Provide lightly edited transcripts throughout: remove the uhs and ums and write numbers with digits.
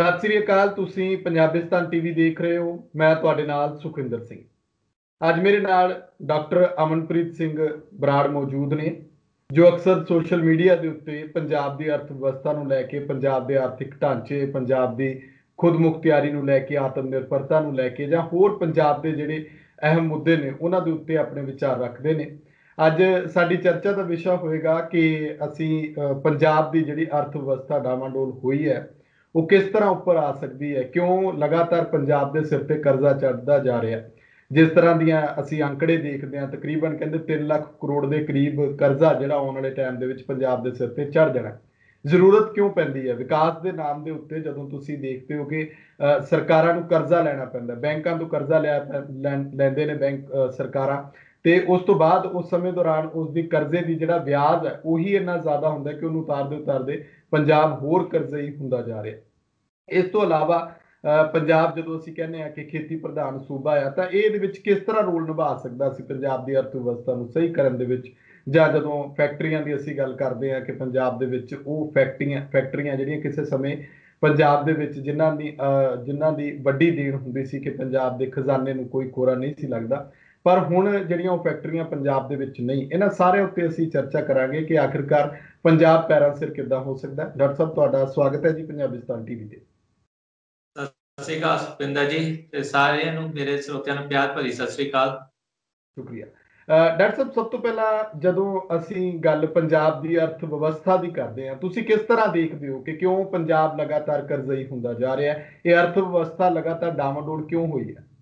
ਸਤਿ ਸ੍ਰੀ ਅਕਾਲ। ਤੁਸੀਂ ਪੰਜਾਬਿਸਤਾਨ ਟੀਵੀ ਦੇਖ ਰਹੇ ਹੋ। ਮੈਂ ਤੁਹਾਡੇ ਨਾਲ ਸੁਖਿੰਦਰ ਸਿੰਘ। ਅੱਜ ਮੇਰੇ ਨਾਲ ਡਾਕਟਰ ਅਮਨਪ੍ਰੀਤ ਸਿੰਘ ਬਰਾੜ ਮੌਜੂਦ ਨੇ, ਜੋ ਅਕਸਰ ਸੋਸ਼ਲ ਮੀਡੀਆ ਦੇ ਉੱਤੇ ਪੰਜਾਬ ਦੀ ਅਰਥ ਵਿਵਸਥਾ ਨੂੰ ਲੈ ਕੇ, ਪੰਜਾਬ ਦੇ ਆਰਥਿਕ ਢਾਂਚੇ, ਪੰਜਾਬ ਦੀ ਖੁਦ ਮੁਖਤਿਆਰੀ ਨੂੰ ਲੈ ਕੇ, ਆਤਮ ਨਿਰਭਰਤਾ ਨੂੰ ਲੈ ਕੇ ਜਾਂ ਹੋਰ ਪੰਜਾਬ ਦੇ ਜਿਹੜੇ ਅਹਿਮ ਮੁੱਦੇ ਨੇ ਉਹਨਾਂ ਦੇ ਉੱਤੇ ਆਪਣੇ ਵਿਚਾਰ ਰੱਖਦੇ ਨੇ। ਅੱਜ ਸਾਡੀ ਚਰਚਾ ਦਾ ਵਿਸ਼ਾ ਹੋਏਗਾ ਕਿ ਅਸੀਂ ਪੰਜਾਬ ਦੀ ਜਿਹੜੀ ਅਰਥ ਵਿਵਸਥਾ ਡਾਵਾਂਡੋਲ ਹੋਈ ਹੈ ਉਹ ਕਿਸ ਤਰ੍ਹਾਂ ਉੱਪਰ ਆ ਸਕਦੀ ਹੈ, ਕਿਉਂ ਲਗਾਤਾਰ ਪੰਜਾਬ ਦੇ ਸਿਰ ਤੇ ਕਰਜ਼ਾ ਚੜ੍ਹਦਾ ਜਾ ਰਿਹਾ। ਜਿਸ ਤਰ੍ਹਾਂ ਦੀਆਂ ਅਸੀਂ ਅੰਕੜੇ ਦੇਖਦੇ ਹਾਂ, ਤਕਰੀਬਨ ਕਹਿੰਦੇ 3 ਲੱਖ ਕਰੋੜ ਦੇ ਕਰੀਬ ਕਰਜ਼ਾ ਜਿਹੜਾ ਆਉਣ ਵਾਲੇ ਟਾਈਮ ਦੇ ਵਿੱਚ ਪੰਜਾਬ ਦੇ ਸਿਰ ਤੇ ਚੜ੍ਹ ਜਾਣਾ। ਜ਼ਰੂਰਤ ਕਿਉਂ ਪੈਂਦੀ ਹੈ? ਵਿਕਾਸ ਦੇ ਨਾਮ ਦੇ ਉੱਤੇ ਜਦੋਂ ਤੁਸੀਂ ਦੇਖਦੇ ਹੋ ਕਿ ਸਰਕਾਰਾਂ ਨੂੰ ਕਰਜ਼ਾ ਲੈਣਾ ਪੈਂਦਾ, ਬੈਂਕਾਂ ਤੋਂ ਕਰਜ਼ਾ ਲੈਂਦੇ ਨੇ ਸਰਕਾਰਾਂ, ਤੇ ਉਸ ਤੋਂ ਬਾਅਦ ਉਸ ਸਮੇਂ ਦੌਰਾਨ ਉਸ ਦੀ ਕਰਜ਼ੇ ਦੀ ਜਿਹੜਾ ਵਿਆਜ ਹੈ ਉਹੀ ਇੰਨਾ ਜ਼ਿਆਦਾ ਹੁੰਦਾ ਕਿ ਉਹਨੂੰ ਉਤਾਰਦੇ ਪੰਜਾਬ ਹੋਰ ਕਰਜ਼ਈ ਹੁੰਦਾ ਜਾ ਰਿਹਾ। ਇਸ ਤੋਂ ਇਲਾਵਾ ਪੰਜਾਬ ਜਦੋਂ ਅਸੀਂ ਕਹਿੰਦੇ ਹਾਂ ਕਿ ਖੇਤੀ ਪ੍ਰਧਾਨ ਸੂਬਾ ਆ, ਤਾਂ ਇਹਦੇ ਵਿੱਚ ਕਿਸ ਤਰ੍ਹਾਂ ਰੋਲ ਨਿਭਾ ਸਕਦਾ ਸੀ ਪੰਜਾਬ ਦੀ ਅਰਥ ਵਿਵਸਥਾ ਨੂੰ ਸਹੀ ਕਰਨ ਦੇ ਵਿੱਚ। ਜਾਂ ਜਦੋਂ ਫੈਕਟਰੀਆਂ ਦੀ ਅਸੀਂ ਗੱਲ ਕਰਦੇ ਹਾਂ ਕਿ ਪੰਜਾਬ ਦੇ ਵਿੱਚ ਉਹ ਫੈਕਟਰੀਆਂ ਜਿਹੜੀਆਂ ਕਿਸੇ ਸਮੇਂ ਪੰਜਾਬ ਦੇ ਵਿੱਚ ਜਿਨ੍ਹਾਂ ਦੀ ਵੱਡੀ ਦੇਣ ਹੁੰਦੀ ਸੀ ਕਿ ਪੰਜਾਬ ਦੇ ਖਜ਼ਾਨੇ ਨੂੰ ਕੋਈ ਕੋਰਾ ਨਹੀਂ ਸੀ ਲੱਗਦਾ, ਪਰ ਹੁਣ ਜਿਹੜੀਆਂ ਉਹ ਫੈਕਟਰੀਆਂ ਪੰਜਾਬ ਦੇ ਵਿੱਚ ਨਹੀਂ। ਇਹਨਾਂ ਸਾਰੇ ਉੱਤੇ ਅਸੀਂ ਚਰਚਾ ਕਰਾਂਗੇ ਕਿ ਆਖਿਰਕਾਰ ਪੰਜਾਬ ਪੈਰਾਂ ਸਿਰ ਕਿੱਦਾਂ ਹੋ ਸਕਦਾ। ਡਾਕਟਰ ਸਾਹਿਬ, ਤੁਹਾਡਾ ਸਵਾਗਤ ਹੈ ਜੀ ਪੰਜਾਬਿਸਤਾਨ ਟੀਵੀ ਤੇ। ਸਤਿ ਸ਼੍ਰੀ ਅਕਾਲ ਸੁਖਿੰਦਰ ਜੀ, ਤੇ ਸਾਰਿਆਂ ਨੂੰ ਮੇਰੇ ਸਰੋਤਿਆਂ ਨੂੰ ਪਿਆਰ ਭਰੀ ਸਤਿ ਸ਼੍ਰੀ ਅਕਾਲ। ਸ਼ੁਕਰੀਆ। ਡਾਕਟਰ ਸਾਹਿਬ, ਸਭ ਤੋਂ ਪਹਿਲਾਂ ਜਦੋਂ ਅਸੀਂ ਗੱਲ ਪੰਜਾਬ ਦੀ ਅਰਥ ਵਿਵਸਥਾ ਦੀ ਕਰਦੇ ਹਾਂ, ਤੁਸੀਂ ਕਿਸ ਤਰ੍ਹਾਂ ਦੇਖਦੇ ਹੋ ਕਿ ਕਿਉਂ ਪੰਜਾਬ ਲਗਾਤਾਰ ਕਰਜ਼ਈ ਹੁੰਦਾ ਜਾ ਰਿਹਾ ਹੈ? ਇਹ ਅਰਥ ਵਿਵਸਥਾ ਲਗਾਤਾਰ ਡਾਵਾਂਡੋਲ ਕਿਉਂ ਹੋਈ ਹੈ?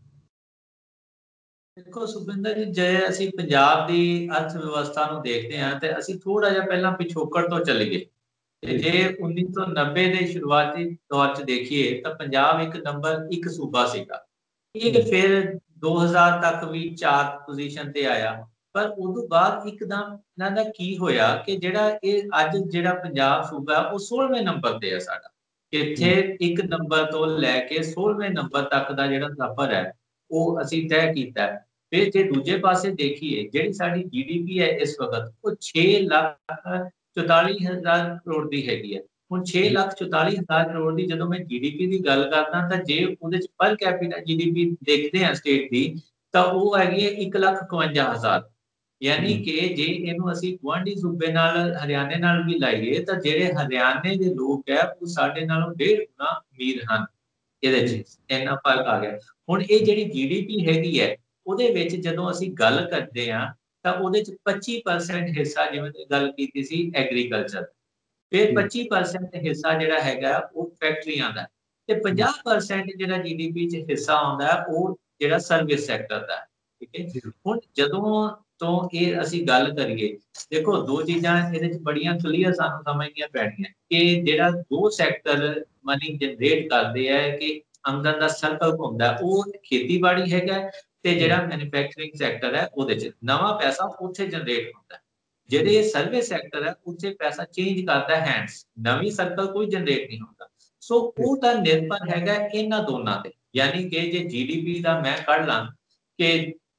ਦੇਖੋ ਸੁਖਿੰਦਰ ਜੀ, ਜੇ ਅਸੀਂ ਪੰਜਾਬ ਦੀ ਅਰਥ ਵਿਵਸਥਾ ਨੂੰ ਦੇਖਦੇ ਹਾਂ ਤੇ ਅਸੀਂ ਥੋੜਾ ਜਿਹਾ ਪਹਿਲਾਂ ਪਿਛੋਕੜ ਤੋਂ ਚੱਲੀਏ। ਤੇ ਜੇ 1990 ਦੇ ਸ਼ੁਰੂਆਤੀ ਦੌਰ 'ਚ ਦੇਖੀਏ ਤਾਂ ਪੰਜਾਬ ਇੱਕ ਨੰਬਰ 1 ਸੂਬਾ ਸੀਗਾ। ਇਹ ਫਿਰ 2000 ਤੱਕ ਵੀ 4 ਪੋਜੀਸ਼ਨ ਤੇ ਆਇਆ, ਪਰ ਉਦੋਂ ਬਾਅਦ ਇੱਕਦਮ ਇਹਨਾਂ ਦਾ ਕੀ ਹੋਇਆ ਕਿ ਜਿਹੜਾ ਇਹ ਅੱਜ ਜਿਹੜਾ ਪੰਜਾਬ ਸੂਬਾ ਉਹ 16ਵੇਂ ਨੰਬਰ ਤੇ ਹੈ ਸਾਡਾ। ਇੱਥੇ 1 ਨੰਬਰ ਤੋਂ ਲੈ ਕੇ 16ਵੇਂ ਨੰਬਰ ਤੱਕ ਦਾ ਜਿਹੜਾ ਸਫ਼ਰ ਹੈ ਉਹ ਅਸੀਂ ਤੈਅ ਕੀਤਾ। ਫਿਰ ਜੇ ਦੂਜੇ ਪਾਸੇ ਦੇਖੀਏ, ਜਿਹੜੀ ਸਾਡੀ GDP ਹੈ ਇਸ ਵਕਤ ਉਹ 6,44,000 ਕਰੋੜ ਦੀ ਹੈਗੀ ਹੈ। ਹੁਣ 6,44,000 ਕਰੋੜ ਦੀ ਜਦੋਂ ਮੈਂ GDP ਦੀ ਗੱਲ ਕਰਦਾ ਤਾਂ ਜੇ ਉਹਦੇ ਚ ਪਰ ਕੈਪੀਟਾ GDP ਦੇਖਦੇ ਹਾਂ ਸਟੇਟ ਦੀ, ਤਾਂ ਉਹ ਹੈਗੀ ਹੈ 1,51,000। ਯਾਨੀ ਕਿ ਜੇ ਇਹਨੂੰ ਅਸੀਂ ਗੁਆਂਢੀ ਸੂਬੇ ਨਾਲ, ਹਰਿਆਣੇ ਨਾਲ ਵੀ ਲਾਈਏ ਤਾਂ ਜਿਹੜੇ ਹਰਿਆਣੇ ਦੇ ਲੋਕ ਹੈ ਉਹ ਸਾਡੇ ਨਾਲੋਂ 1.5 ਗੁਣਾ ਅਮੀਰ ਹਨ। ਇਹਦੇ ਚ ਇੰਨਾ ਫਰਕ ਆ ਗਿਆ। ਹੁਣ ਇਹ ਜਿਹੜੀ GDP ਹੈਗੀ ਹੈ ਉਹਦੇ ਵਿੱਚ ਜਦੋਂ ਅਸੀਂ ਗੱਲ ਕਰਦੇ ਹਾਂ ਤਾਂ ਉਹਦੇ ਚ 25% ਹਿੱਸਾ, ਜਿਵੇਂ ਤੁਸੀਂ ਗੱਲ ਕੀਤੀ ਸੀ ਐਗਰੀਕਲਚਰ, ਫਿਰ 25% ਹਿੱਸਾ ਜਿਹੜਾ ਹੈਗਾ ਉਹ ਫੈਕਟਰੀਆਂ ਦਾ, ਤੇ 50% ਜਿਹੜਾ GDP ਚ ਹਿੱਸਾ ਆਉਂਦਾ ਉਹ ਜਿਹੜਾ ਸਰਵਿਸ ਸੈਕਟਰ ਦਾ। ਠੀਕ ਹੈ। ਹੁਣ ਜਦੋਂ ਤੋਂ ਇਹ ਅਸੀਂ ਗੱਲ ਕਰੀਏ, ਦੇਖੋ ਦੋ ਚੀਜ਼ਾਂ ਇਹਦੇ ਚ ਬੜੀਆਂ ਕਲੀਅਰ ਸਾਨੂੰ ਸਮਝਣੀਆਂ ਪੈਣੀਆਂ ਕਿ ਜਿਹੜਾ 2 ਸੈਕਟਰ ਮਨੀ ਜਨਰੇਟ ਕਰਦੇ ਹੈ ਕਿ ਆਮਦਨ ਦਾ ਸਰਕਲ ਹੁੰਦਾ, ਉਹ ਖੇਤੀਬਾੜੀ ਹੈਗਾ ਤੇ ਜਿਹੜਾ ਮੈਨੂਫੈਕਚਰਿੰਗ ਸੈਕਟਰ ਹੈ ਉਹਦੇ ਚ ਨਵਾਂ ਪੈਸਾ ਉੱਥੇ ਜਨਰੇਟ ਹੁੰਦਾ। ਜਿਹੜੇ ਸਰਵਿਸ ਸੈਕਟਰ ਹੈ ਉੱਥੇ ਪੈਸਾ ਚੇਂਜ ਕਰਦਾ ਹੈਂਡਸ, ਨਵੀਂ ਸਰਕਲ ਕੋਈ ਜਨਰੇਟ ਨਹੀਂ ਹੁੰਦਾ। ਸੋ ਉਹ ਤਾਂ ਨਿਰਭਰ ਹੈਗਾ ਇਹਨਾਂ ਦੋਨਾਂ ਤੇ। ਯਾਨੀ ਕਿ ਜੇ GDP ਦਾ ਮੈਂ ਕੱਢ ਲਾਂ ਕਿ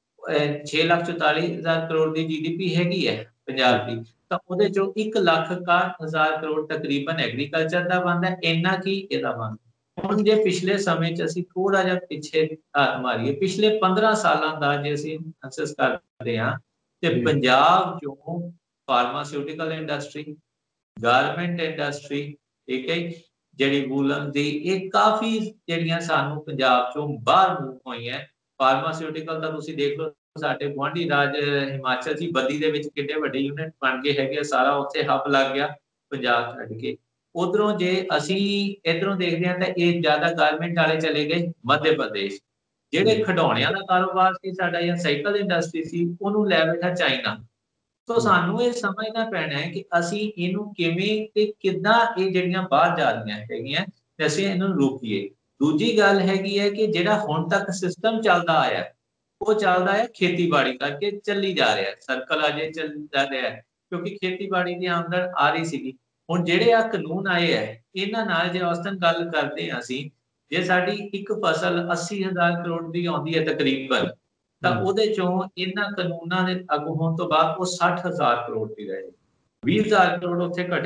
6,44,000 ਕਰੋੜ ਦੀ GDP ਹੈਗੀ ਹੈ ਪੰਜਾਬ ਦੀ, ਤਾਂ ਉਹਦੇ ਚੋਂ 1,61,000 ਕਰੋੜ ਤਕਰੀਬਨ ਐਗਰੀਕਲਚਰ ਦਾ ਬਣਦਾ। ਇੰਨਾ ਕੀ ਇਹਦਾ ਬਣਦਾ। ਹੁਣ ਜੇ ਪਿਛਲੇ ਸਮੇਂ 'ਚ ਅਸੀਂ ਥੋੜਾ ਜਿਹਾ ਪਿੱਛੇ ਮਾਰੀਏ, ਪਿਛਲੇ 15 ਸਾਲਾਂ ਦਾ ਜੇ ਅਸੀਂ ਅਸੈਸ ਕਰਦੇ ਹਾਂ ਤੇ ਪੰਜਾਬ ਚੋਂ ਫਾਰਮਾਸਿਊਟੀਕਲ ਇੰਡਸਟਰੀ, ਗਾਰਮੈਂਟ ਇੰਡਸਟਰੀ, ਠੀਕ ਹੈ, ਜਿਹੜੀ ਵੂਲਨ ਦੀ, ਇਹ ਕਾਫੀ ਜਿਹੜੀਆਂ ਸਾਨੂੰ ਪੰਜਾਬ ਚੋਂ ਬਾਹਰ ਮੂਵ ਹੋਈਆਂ। ਫਾਰਮਾਸਿਊਟੀਕਲ ਦਾ ਤੁਸੀਂ ਦੇਖ ਲਓ, ਸਾਡੇ ਗੁਆਂਢੀ ਰਾਜ ਹਿਮਾਚਲ ਦੀ ਬੱਦੀ ਦੇ ਵਿੱਚ ਕਿੰਨੇ ਵੱਡੇ ਯੂਨਿਟ ਬਣ ਗਏ ਹੈਗੇ, ਸਾਰਾ ਉੱਥੇ ਹੱਬ ਲੱਗ ਗਿਆ ਪੰਜਾਬ ਛੱਡ ਕੇ। ਉਧਰੋਂ ਜੇ ਅਸੀਂ ਇਧਰੋਂ ਦੇਖਦੇ ਹਾਂ ਤਾਂ ਇਹ ਜ਼ਿਆਦਾ ਗਾਰਮੈਂਟ ਵਾਲੇ ਚਲੇ ਗਏ ਮੱਧ ਪ੍ਰਦੇਸ਼। ਜਿਹੜੇ ਖਿਡੌਣਿਆਂ ਦਾ ਕਾਰੋਬਾਰ ਸੀ ਸਾਡਾ ਜਾਂ ਸਾਈਕਲ ਇੰਡਸਟਰੀ ਸੀ, ਉਹਨੂੰ ਲੈ ਬੈਠਾ ਚਾਈਨਾ। ਸੋ ਸਾਨੂੰ ਇਹ ਸਮਝਣਾ ਪੈਣਾ ਹੈ ਕਿ ਅਸੀਂ ਇਹਨੂੰ ਕਿਵੇਂ ਤੇ ਕਿੱਦਾਂ ਇਹ ਜਿਹੜੀਆਂ ਬਾਹਰ ਜਾ ਰਹੀਆਂ ਹੈਗੀਆਂ ਤੇ ਅਸੀਂ ਇਹਨੂੰ ਰੋਕੀਏ। ਦੂਜੀ ਗੱਲ ਹੈਗੀ ਹੈ ਕਿ ਜਿਹੜਾ ਹੁਣ ਤੱਕ ਸਿਸਟਮ ਚੱਲਦਾ ਆਇਆ ਉਹ ਚੱਲਦਾ ਹੈ ਖੇਤੀਬਾੜੀ ਕਰਕੇ ਚੱਲੀ ਜਾ ਰਿਹਾ, ਸਰਕਲ ਅਜੇ ਚੱਲਦਾ ਰਿਹਾ ਕਿਉਂਕਿ ਖੇਤੀਬਾੜੀ ਦੀ ਆਮਦਨ ਆ ਰਹੀ ਸੀਗੀ। ਹੁਣ ਜਿਹੜੇ ਆ ਕਾਨੂੰਨ ਆਏ ਹੈ ਇਹਨਾਂ ਨਾਲ ਜੇ ਔਸਤਨ ਗੱਲ ਕਰਦੇ ਹਾਂ ਅਸੀਂ, ਜੇ ਸਾਡੀ ਇੱਕ ਫਸਲ 80,000 ਕਰੋੜ ਦੀ ਆਉਂਦੀ ਹੈ ਤਕਰੀਬਨ, ਤਾਂ ਉਹਦੇ ਚੋਂ ਇਹਨਾਂ ਕਾਨੂੰਨਾਂ ਦੇ ਲਾਗੂ ਹੋਣ ਤੋਂ ਬਾਅਦ ਉਹ 60,000 ਕਰੋੜ ਦੀ ਰਹੇ। 20,000 ਕਰੋੜ ਉੱਥੇ ਘਟਿਆ।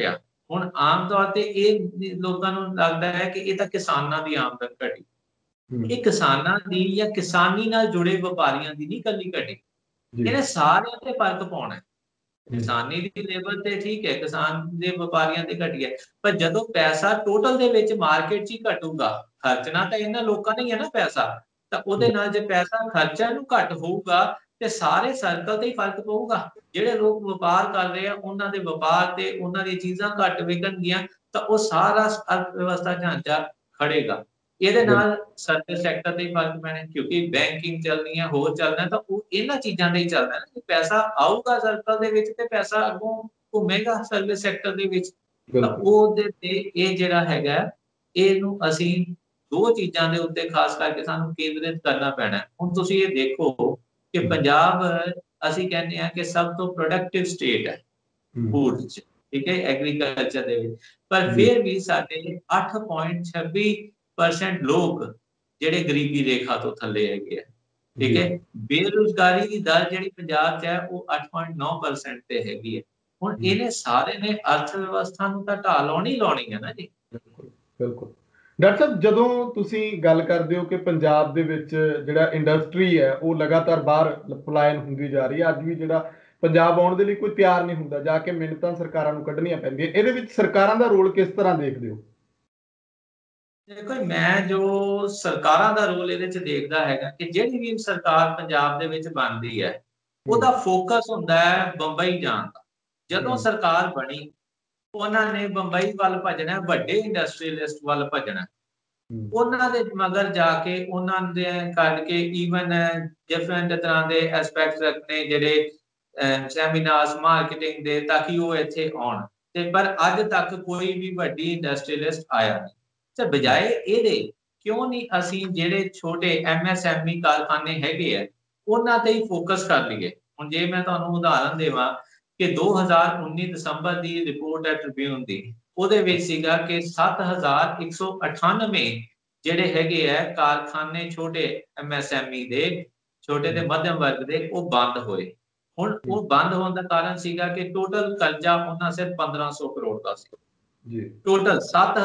ਹੁਣ ਆਮ ਤੌਰ ਤੇ ਇਹ ਲੋਕਾਂ ਨੂੰ ਲੱਗਦਾ ਹੈ ਕਿ ਇਹ ਤਾਂ ਕਿਸਾਨਾਂ ਦੀ ਆਮਦਨ ਘਟੀ। ਇਹ ਕਿਸਾਨਾਂ ਦੀ ਜਾਂ ਕਿਸਾਨੀ ਨਾਲ ਜੁੜੇ ਵਪਾਰੀਆਂ ਦੀ ਨਹੀਂ ਇਕੱਲੀ ਘਟੀ, ਇਹਨੇ ਸਾਰਿਆਂ ਤੇ ਫਰਕ ਪਾਉਣਾ। ਕਿਸਾਨੀ ਦੀ ਲੇਬਰ ਤੇ ਠੀਕ ਹੈ, ਕਿਸਾਨ ਦੇ ਵਪਾਰੀਆਂ ਤੇ ਘਟੀ ਹੈ, ਪਰ ਜਦੋਂ ਪੈਸਾ ਟੋਟਲ ਦੇ ਵਿੱਚ ਮਾਰਕੀਟ 'ਚ ਹੀ ਘਟੂਗਾ, ਖਰਚਣਾ ਤਾਂ ਇਹਨਾਂ ਲੋਕਾਂ ਨੇ ਹੀ ਹੈ ਨਾ ਪੈਸਾ, ਤਾਂ ਉਹਦੇ ਨਾਲ ਜੇ ਪੈਸਾ ਖਰਚਾ ਨੂੰ ਘੱਟ ਹੋਊਗਾ ਤੇ ਸਾਰੇ ਸਰਕਲ ਤੇ ਹੀ ਫਰਕ ਪਊਗਾ। ਜਿਹੜੇ ਲੋਕ ਵਪਾਰ ਕਰ ਰਹੇ ਆ ਉਹਨਾਂ ਦੇ ਵਪਾਰ ਤੇ ਉਹਨਾਂ ਦੀਆਂ ਚੀਜ਼ਾਂ ਘੱਟ ਵਿਕਣਗੀਆਂ ਤਾਂ ਉਹ ਸਾਰਾ ਅਰਥ ਵਿਵਸਥਾ ਢਾਂਚਾ ਖੜੇਗਾ। ਇਹਦੇ ਨਾਲ ਸਰਵਿਸ ਸੈਕਟਰ ਤੇ ਫਰਕ ਪੈਣਾ, ਕਿਉਂਕਿ ਬੈਂਕਿੰਗ ਚੱਲਣੀ ਹੈ, ਹੋਰ ਚੱਲਣਾ, ਤਾਂ ਉਹ ਇਹਨਾਂ ਚੀਜ਼ਾਂ ਤੇ ਹੀ ਚੱਲਦਾ ਨਾ। ਪੈਸਾ ਆਊਗਾ ਸਰਕਲ ਦੇ ਵਿੱਚ ਤੇ ਪੈਸਾ ਅੱਗੋਂ ਘੁੰਮੇਗਾ ਸਰਵਿਸ ਸੈਕਟਰ ਦੇ ਵਿੱਚ, ਤਾਂ ਉਹਦੇ ਤੇ ਇਹ ਜਿਹੜਾ ਹੈਗਾ ਇਹਨੂੰ ਅਸੀਂ ਦੋ ਚੀਜ਼ਾਂ ਦੇ ਉੱਤੇ ਖਾਸ ਕਰਕੇ ਸਾਨੂੰ ਕੇਂਦਰਿਤ ਕਰਨਾ ਪੈਣਾ। ਹੁਣ ਤੁਸੀਂ ਇਹ ਦੇਖੋ ਕਿ ਪੰਜਾਬ ਅਸੀਂ ਕਹਿੰਦੇ ਹਾਂ ਕਿ ਸਭ ਤੋਂ ਪ੍ਰੋਡਕਟਿਵ ਸਟੇਟ ਹੈ ਫੂਡ 'ਚ, ਠੀਕ ਹੈ, ਐਗਰੀਕਲਚਰ ਦੇ ਵਿੱਚ, ਪਰ ਫਿਰ ਵੀ ਸਾਡੇ 8.26% ਲੋਕ ਜਿਹੜੇ ਗਰੀਬੀ ਰੇਖਾ ਤੋਂ ਥੱਲੇ ਹੈਗੇ ਆ, ਠੀਕ ਹੈ। ਬੇਰੁਜ਼ਗਾਰੀ ਦੀ ਦਰ ਜਿਹੜੀ ਪੰਜਾਬ 'ਚ ਹੈ ਉਹ 8.9% ਤੇ ਹੈਗੀ ਹੈ। ਹੁਣ ਇਹਨੇ ਸਾਰੇ ਨੇ ਅਰਥ ਵਿਵਸਥਾ ਨੂੰ ਤਾਂ ਢਾਹ ਲਾਉਣੀ ਹੈ ਨਾ ਜੀ। ਬਿਲਕੁਲ ਡਾਕਟਰ ਸਾਹਿਬ, ਜਦੋਂ ਤੁਸੀਂ ਗੱਲ ਕਰਦੇ ਹੋ ਕਿ ਪੰਜਾਬ ਦੇ ਵਿੱਚ ਜਿਹੜਾ ਇੰਡਸਟਰੀ ਹੈ ਉਹ ਲਗਾਤਾਰ ਬਾਹਰ ਪਲਾਇਨ ਹੁੰਦੀ ਜਾ ਰਹੀ ਹੈ, ਅੱਜ ਵੀ ਜਿਹੜਾ ਪੰਜਾਬ ਆਉਣ ਦੇ ਲਈ ਕੋਈ ਤਿਆਰ ਨਹੀਂ ਹੁੰਦਾ, ਜਾ ਕੇ ਮਿੰਨਤਾਂ ਸਰਕਾਰਾਂ ਨੂੰ ਕੱਢਣੀਆਂ ਪੈਂਦੀਆਂ, ਇਹਦੇ ਵਿੱਚ ਸਰਕਾਰਾਂ ਦਾ ਰੋਲ ਕਿਸ ਤਰ੍ਹਾਂ ਦੇਖਦੇ ਹੋ? ਦੇਖੋ, ਮੈਂ ਜੋ ਸਰਕਾਰਾਂ ਦਾ ਰੋਲ ਇਹਦੇ 'ਚ ਦੇਖਦਾ ਹੈਗਾ ਕਿ ਜਿਹੜੀ ਵੀ ਸਰਕਾਰ ਪੰਜਾਬ ਦੇ ਵਿੱਚ ਬਣਦੀ ਹੈ ਉਹਦਾ ਫੋਕਸ ਹੁੰਦਾ ਹੈ ਬੰਬਈ ਜਾਣ ਦਾ। ਜਦੋਂ ਸਰਕਾਰ ਬਣੀ ਉਹਨਾਂ ਨੇ ਬੰਬਈ ਵੱਲ ਭੱਜਣਾ, ਵੱਡੇ ਇੰਡਸਟਰੀਅਲਿਸਟ ਵੱਲ ਭੱਜਣਾ, ਉਹਨਾਂ ਦੇ ਮਗਰ ਜਾ ਕੇ ਉਹਨਾਂ ਦੇ ਕਰਕੇ ਈਵਨ ਡਿਫਰੈਂਟ ਤਰ੍ਹਾਂ ਦੇ ਐਸਪੈਕਟਸ ਰੱਖਣੇ, ਜਿਹੜੇ ਸੈਮੀਨਾਰਸ ਮਾਰਕੀਟਿੰਗ ਦੇ, ਤਾਂ ਕਿ ਉਹ ਇੱਥੇ ਆਉਣ। ਤੇ ਪਰ ਅੱਜ ਤੱਕ ਕੋਈ ਵੀ ਵੱਡੀ ਇੰਡਸਟਰੀਅਲਿਸਟ ਆਇਆ ਨਹੀਂ। ਤੇ ਬਜਾਏ ਇਹਦੇ ਕਿਉਂ ਨਹੀਂ ਅਸੀਂ ਜਿਹੜੇ ਛੋਟੇ MSME ਕਾਰਖਾਨੇ ਹੈਗੇ ਆ ਉਹਨਾਂ ਤੇ ਹੀ ਫੋਕਸ ਕਰ ਲਈਏ। ਹੁਣ ਜੇ ਮੈਂ ਤੁਹਾਨੂੰ ਉਦਾਹਰਨ ਦੇਵਾਂ ਕਿ 2019 ਦਸੰਬਰ ਦੀ ਰਿਪੋਰਟ ਹੈ ਟ੍ਰਿਬਿਊਨ ਦੀ, ਉਹਦੇ ਵਿੱਚ ਸੀਗਾ ਕਿ 7198 ਜਿਹੜੇ ਹੈਗੇ ਆ ਕਾਰਖਾਨੇ ਛੋਟੇ MSME ਦੇ, ਛੋਟੇ ਤੇ ਮੱਧਮ ਵਰਗ ਦੇ, ਉਹ ਬੰਦ ਹੋਏ। ਹੁਣ ਉਹ ਬੰਦ ਹੋਣ ਦਾ ਕਾਰਨ ਸੀਗਾ ਕਿ ਟੋਟਲ ਕਰਜ਼ਾ ਉਹਨਾਂ ਸਿਰਫ 1500 ਕਰੋੜ ਦਾ ਸੀ। ਟੋਟਲ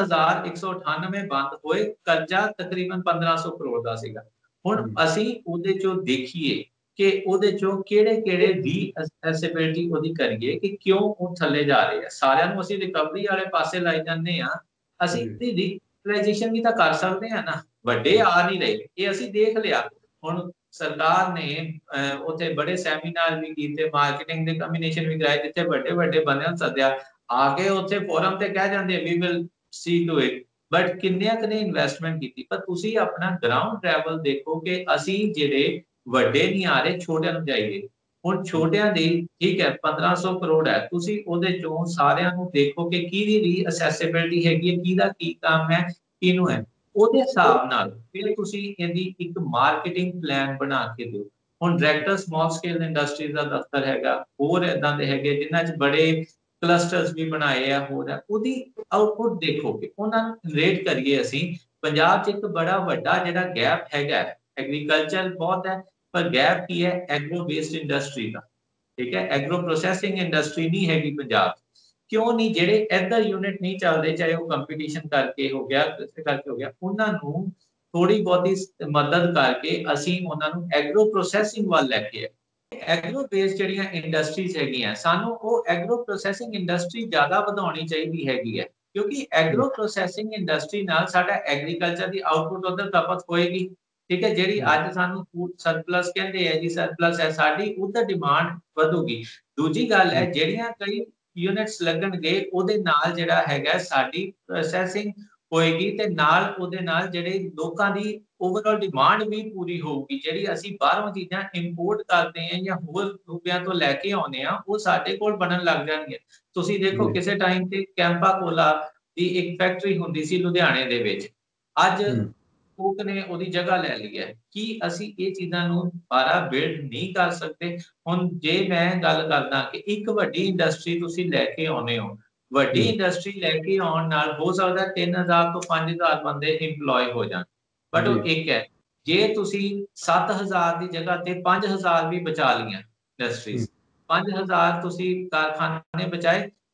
7198 ਬੰਦ ਹੋਏ, ਕਰਜ਼ਾ ਤਕਰੀਬਨ 1500 ਕਰੋੜ ਦਾ ਸੀਗਾ। ਹੁਣ ਅਸੀਂ ਉਹਦੇ ਚੋਂ ਦੇਖੀਏ ਕਿ ਉਹਦੇ ਚੋਂ ਕਿਹੜੇ ਰੀਅਸੈਸਿਬਿਲਿਟੀ ਉਹਦੀ ਕਰੀਏ ਕਿ ਕਿਉਂ ਉਹ ਥੱਲੇ ਜਾ ਰਹੇ ਆ। ਸਾਰਿਆਂ ਨੂੰ ਅਸੀਂ ਰਿਕਵਰੀ ਵਾਲੇ ਪਾਸੇ ਲਾਈ ਜਾਂਦੇ ਆ, ਅਸੀਂ ਇਹਦੀ ਰੀਕਲਾਈਜੇਸ਼ਨ ਵੀ ਤਾਂ ਕਰ ਸਕਦੇ ਆ ਨਾ। ਵੱਡੇ ਆ ਨਹੀਂ ਰਹੇ, ਇਹ ਅਸੀਂ ਦੇਖ ਲਿਆ। ਹੁਣ ਸਰਕਾਰ ਨੇ ਉੱਥੇ ਬੜੇ ਸੈਮੀਨਾਰ ਵੀ ਕੀਤੇ, ਮਾਰਕੀਟਿੰਗ ਦੇ ਕੰਬੀਨੇਸ਼ਨ ਵੀ ਕਰਾਏ, ਜਿੱਥੇ ਵੱਡੇ ਵੱਡੇ ਬੰਦਿਆਂ ਨੂੰ ਸੱਦਿਆ, ਆ ਕੇ ਉੱਥੇ ਫੋਰਮ ਤੇ ਕਹਿ ਜਾਂਦੇ we will see to it, but ਕਿੰਨਿਆਂ ਕੁ ਨੇ ਇਨਵੈਸਟਮੈਂਟ ਕੀਤੀ। ਪਰ ਤੁਸੀਂ ਆਪਣਾ ਗਰਾਊਂਡ ਲੈਵਲ ਦੇਖੋ ਕਿ ਅਸੀਂ ਜਿਹੜੇ ਵੱਡੇ ਨਹੀਂ ਆ ਰਹੇ, ਛੋਟਿਆਂ ਨੂੰ ਜਾਈਏ। ਹੁਣ ਛੋਟਿਆਂ ਦੀ ਠੀਕ ਹੈ 1500 ਕਰੋੜ ਹੈ, ਤੁਸੀਂ ਉਹਦੇ ਚੋਂ ਸਾਰਿਆਂ ਨੂੰ ਦੇਖੋ ਕਿ ਕਿਹਦੀ ਰੀਅਸੈਸਿਬਿਲਿਟੀ ਹੈਗੀ ਹੈ, ਕਿਹਦਾ ਕੀ ਕੰਮ ਹੈ, ਕਿਹਨੂੰ ਹੈ, ਉਹਦੇ ਹਿਸਾਬ ਨਾਲ ਫਿਰ ਤੁਸੀਂ ਇਹਦੀ ਇੱਕ ਮਾਰਕੀਟਿੰਗ ਪਲਾਨ ਬਣਾ ਕੇ ਦਿਓ। ਹੁਣ ਡਾਇਰੈਕਟਰ ਸਮਾਲ ਸਕੇਲ ਇੰਡਸਟਰੀ ਦਾ ਦਫ਼ਤਰ ਹੈਗਾ, ਹੋਰ ਏਦਾਂ ਦੇ ਹੈਗੇ ਜਿਨ੍ਹਾਂ 'ਚ ਬੜੇ ਕਲਸਟਰਸ ਵੀ ਬਣਾਏ ਆ, ਹੋਰ ਹੈ, ਉਹਦੀ ਆਊਟਪੁੱਟ ਦੇਖੋ ਕਿ ਉਹਨਾਂ ਨੂੰ ਰੇਟ ਕਰੀਏ। ਅਸੀਂ ਪੰਜਾਬ 'ਚ ਇੱਕ ਬੜਾ ਵੱਡਾ ਜਿਹੜਾ ਗੈਪ ਹੈਗਾ, ਐਗਰੀਕਲਚਰ ਬਹੁਤ ਹੈ ਪਰ ਗੈਪ ਕੀ ਹੈ, ਐਗਰੋ ਬੇਸਡ ਇੰਡਸਟਰੀ ਦਾ, ਠੀਕ ਹੈ। ਐਗਰੋ ਪ੍ਰੋਸੈਸਿੰਗ ਇੰਡਸਟਰੀ ਨਹੀਂ ਹੈਗੀ ਪੰਜਾਬ 'ਚ। ਕਿਉਂ ਨਹੀਂ? ਜਿਹੜੇ ਇੱਧਰ ਯੂਨਿਟ ਨਹੀਂ ਚੱਲਦੇ, ਚਾਹੇ ਉਹ ਕੰਪੀਟੀਸ਼ਨ ਕਰਕੇ ਹੋ ਗਿਆ, ਕਿਸੇ ਕਰਕੇ ਹੋ ਗਿਆ, ਉਹਨਾਂ ਨੂੰ ਥੋੜੀ ਬਹੁਤੀ ਮਦਦ ਕਰਕੇ ਅਸੀਂ ਉਹਨਾਂ ਨੂੰ ਐਗਰੋ ਪ੍ਰੋਸੈਸਿੰਗ ਵੱਲ ਲੈ ਕੇ ਆਏ। ਐਗਰੋ ਬੇਸਡ ਜਿਹੜੀਆਂ ਇੰਡਸਟਰੀਜ਼ ਹੈਗੀਆਂ, ਸਾਨੂੰ ਉਹ ਐਗਰੋ ਪ੍ਰੋਸੈਸਿੰਗ ਇੰਡਸਟਰੀ ਜ਼ਿਆਦਾ ਵਧਾਉਣੀ ਚਾਹੀਦੀ ਹੈਗੀ ਹੈ, ਕਿਉਂਕਿ ਐਗਰੋ ਪ੍ਰੋਸੈਸਿੰਗ ਇੰਡਸਟਰੀ ਨਾਲ ਸਾਡਾ ਐਗਰੀਕਲਚਰ ਦੀ ਆਊਟਪੁੱਟ ਉਧਰ ਖਪਤ ਹੋਏਗੀ, ਠੀਕ ਹੈ। ਜਿਹੜੀ ਅੱਜ ਸਾਨੂੰ ਫੂਡ ਸਰਪਲਸ ਕਹਿੰਦੇ ਆ ਜੀ, ਸਰਪਲਸ ਹੈ, ਸਾਡੀ ਉਧਰ ਡਿਮਾਂਡ ਵਧੂਗੀ। ਦੂਜੀ ਗੱਲ ਹੈ, ਜਿਹੜੀਆਂ ਕਈ ਯੂਨਿਟਸ ਲੱਗਣਗੇ ਉਹਦੇ ਨਾਲ ਜਿਹੜਾ ਹੈਗਾ ਸਾਡੀ ਪ੍ਰੋਸੈਸਿੰਗ ਹੋਏਗੀ, ਤੇ ਨਾਲ ਉਹਦੇ ਨਾਲ ਜਿਹੜੇ ਲੋਕਾਂ ਦੀ ਓਵਰਆਲ ਡਿਮਾਂਡ ਵੀ ਪੂਰੀ ਹੋਊਗੀ। ਜਿਹੜੀ ਅਸੀਂ ਬਾਹਰੋਂ ਚੀਜ਼ਾਂ ਇੰਪੋਰਟ ਕਰਦੇ ਹਾਂ ਜਾਂ ਹੋਰ ਰੂਪਿਆਂ ਤੋਂ ਲੈ ਕੇ ਆਉਂਦੇ ਆ, ਉਹ ਸਾਡੇ ਕੋਲ ਬਣਨ ਲੱਗ ਜਾਣਗੇ। ਤੁਸੀਂ ਦੇਖੋ ਕਿਸੇ ਟਾਈਮ ਤੇ ਕੈਂਪਾ ਕੋਲਾ ਦੀ ਇੱਕ ਫੈਕਟਰੀ ਹੁੰਦੀ ਸੀ ਲੁਧਿਆਣੇ ਦੇ ਵਿੱਚ, ਅੱਜ ਕੋਕ ਨੇ ਉਹਦੀ ਜਗ੍ਹਾ ਲੈ ਲਈ ਹੈ। ਕੀ ਅਸੀਂ ਇਹ ਚੀਜ਼ਾਂ ਨੂੰ ਦੁਬਾਰਾ ਬਿਲਡ ਨਹੀਂ ਕਰ ਸਕਦੇ? ਹੁਣ ਜੇ ਮੈਂ ਗੱਲ ਕਰਦਾ ਕਿ ਇੱਕ ਵੱਡੀ ਇੰਡਸਟਰੀ ਤੁਸੀਂ ਲੈ ਕੇ ਆਉਂਦੇ ਹੋ, ਵੱਡੀ ਇੰਡਸਟਰੀ ਲੈ ਕੇ ਆਉਣ ਨਾਲ ਹੋ ਸਕਦਾ 3000 ਤੋਂ 5000 ਬੰਦੇ ਇੰਪਲੋਏ ਹੋ ਜਾਣ, ਬਟ ਉਹ ਇੱਕ ਹੈ। ਜੇ ਤੁਸੀਂ 7000 ਦੀ ਜਗ੍ਹਾ ਤੇ 5000 ਵੀ ਬਚਾ ਲਈਆਂ ਇੰਡਸਟਰੀਜ਼, 5000 ਤੁਸੀਂ ਕਾਰਖਾਨੇ ਬਚਾਏ,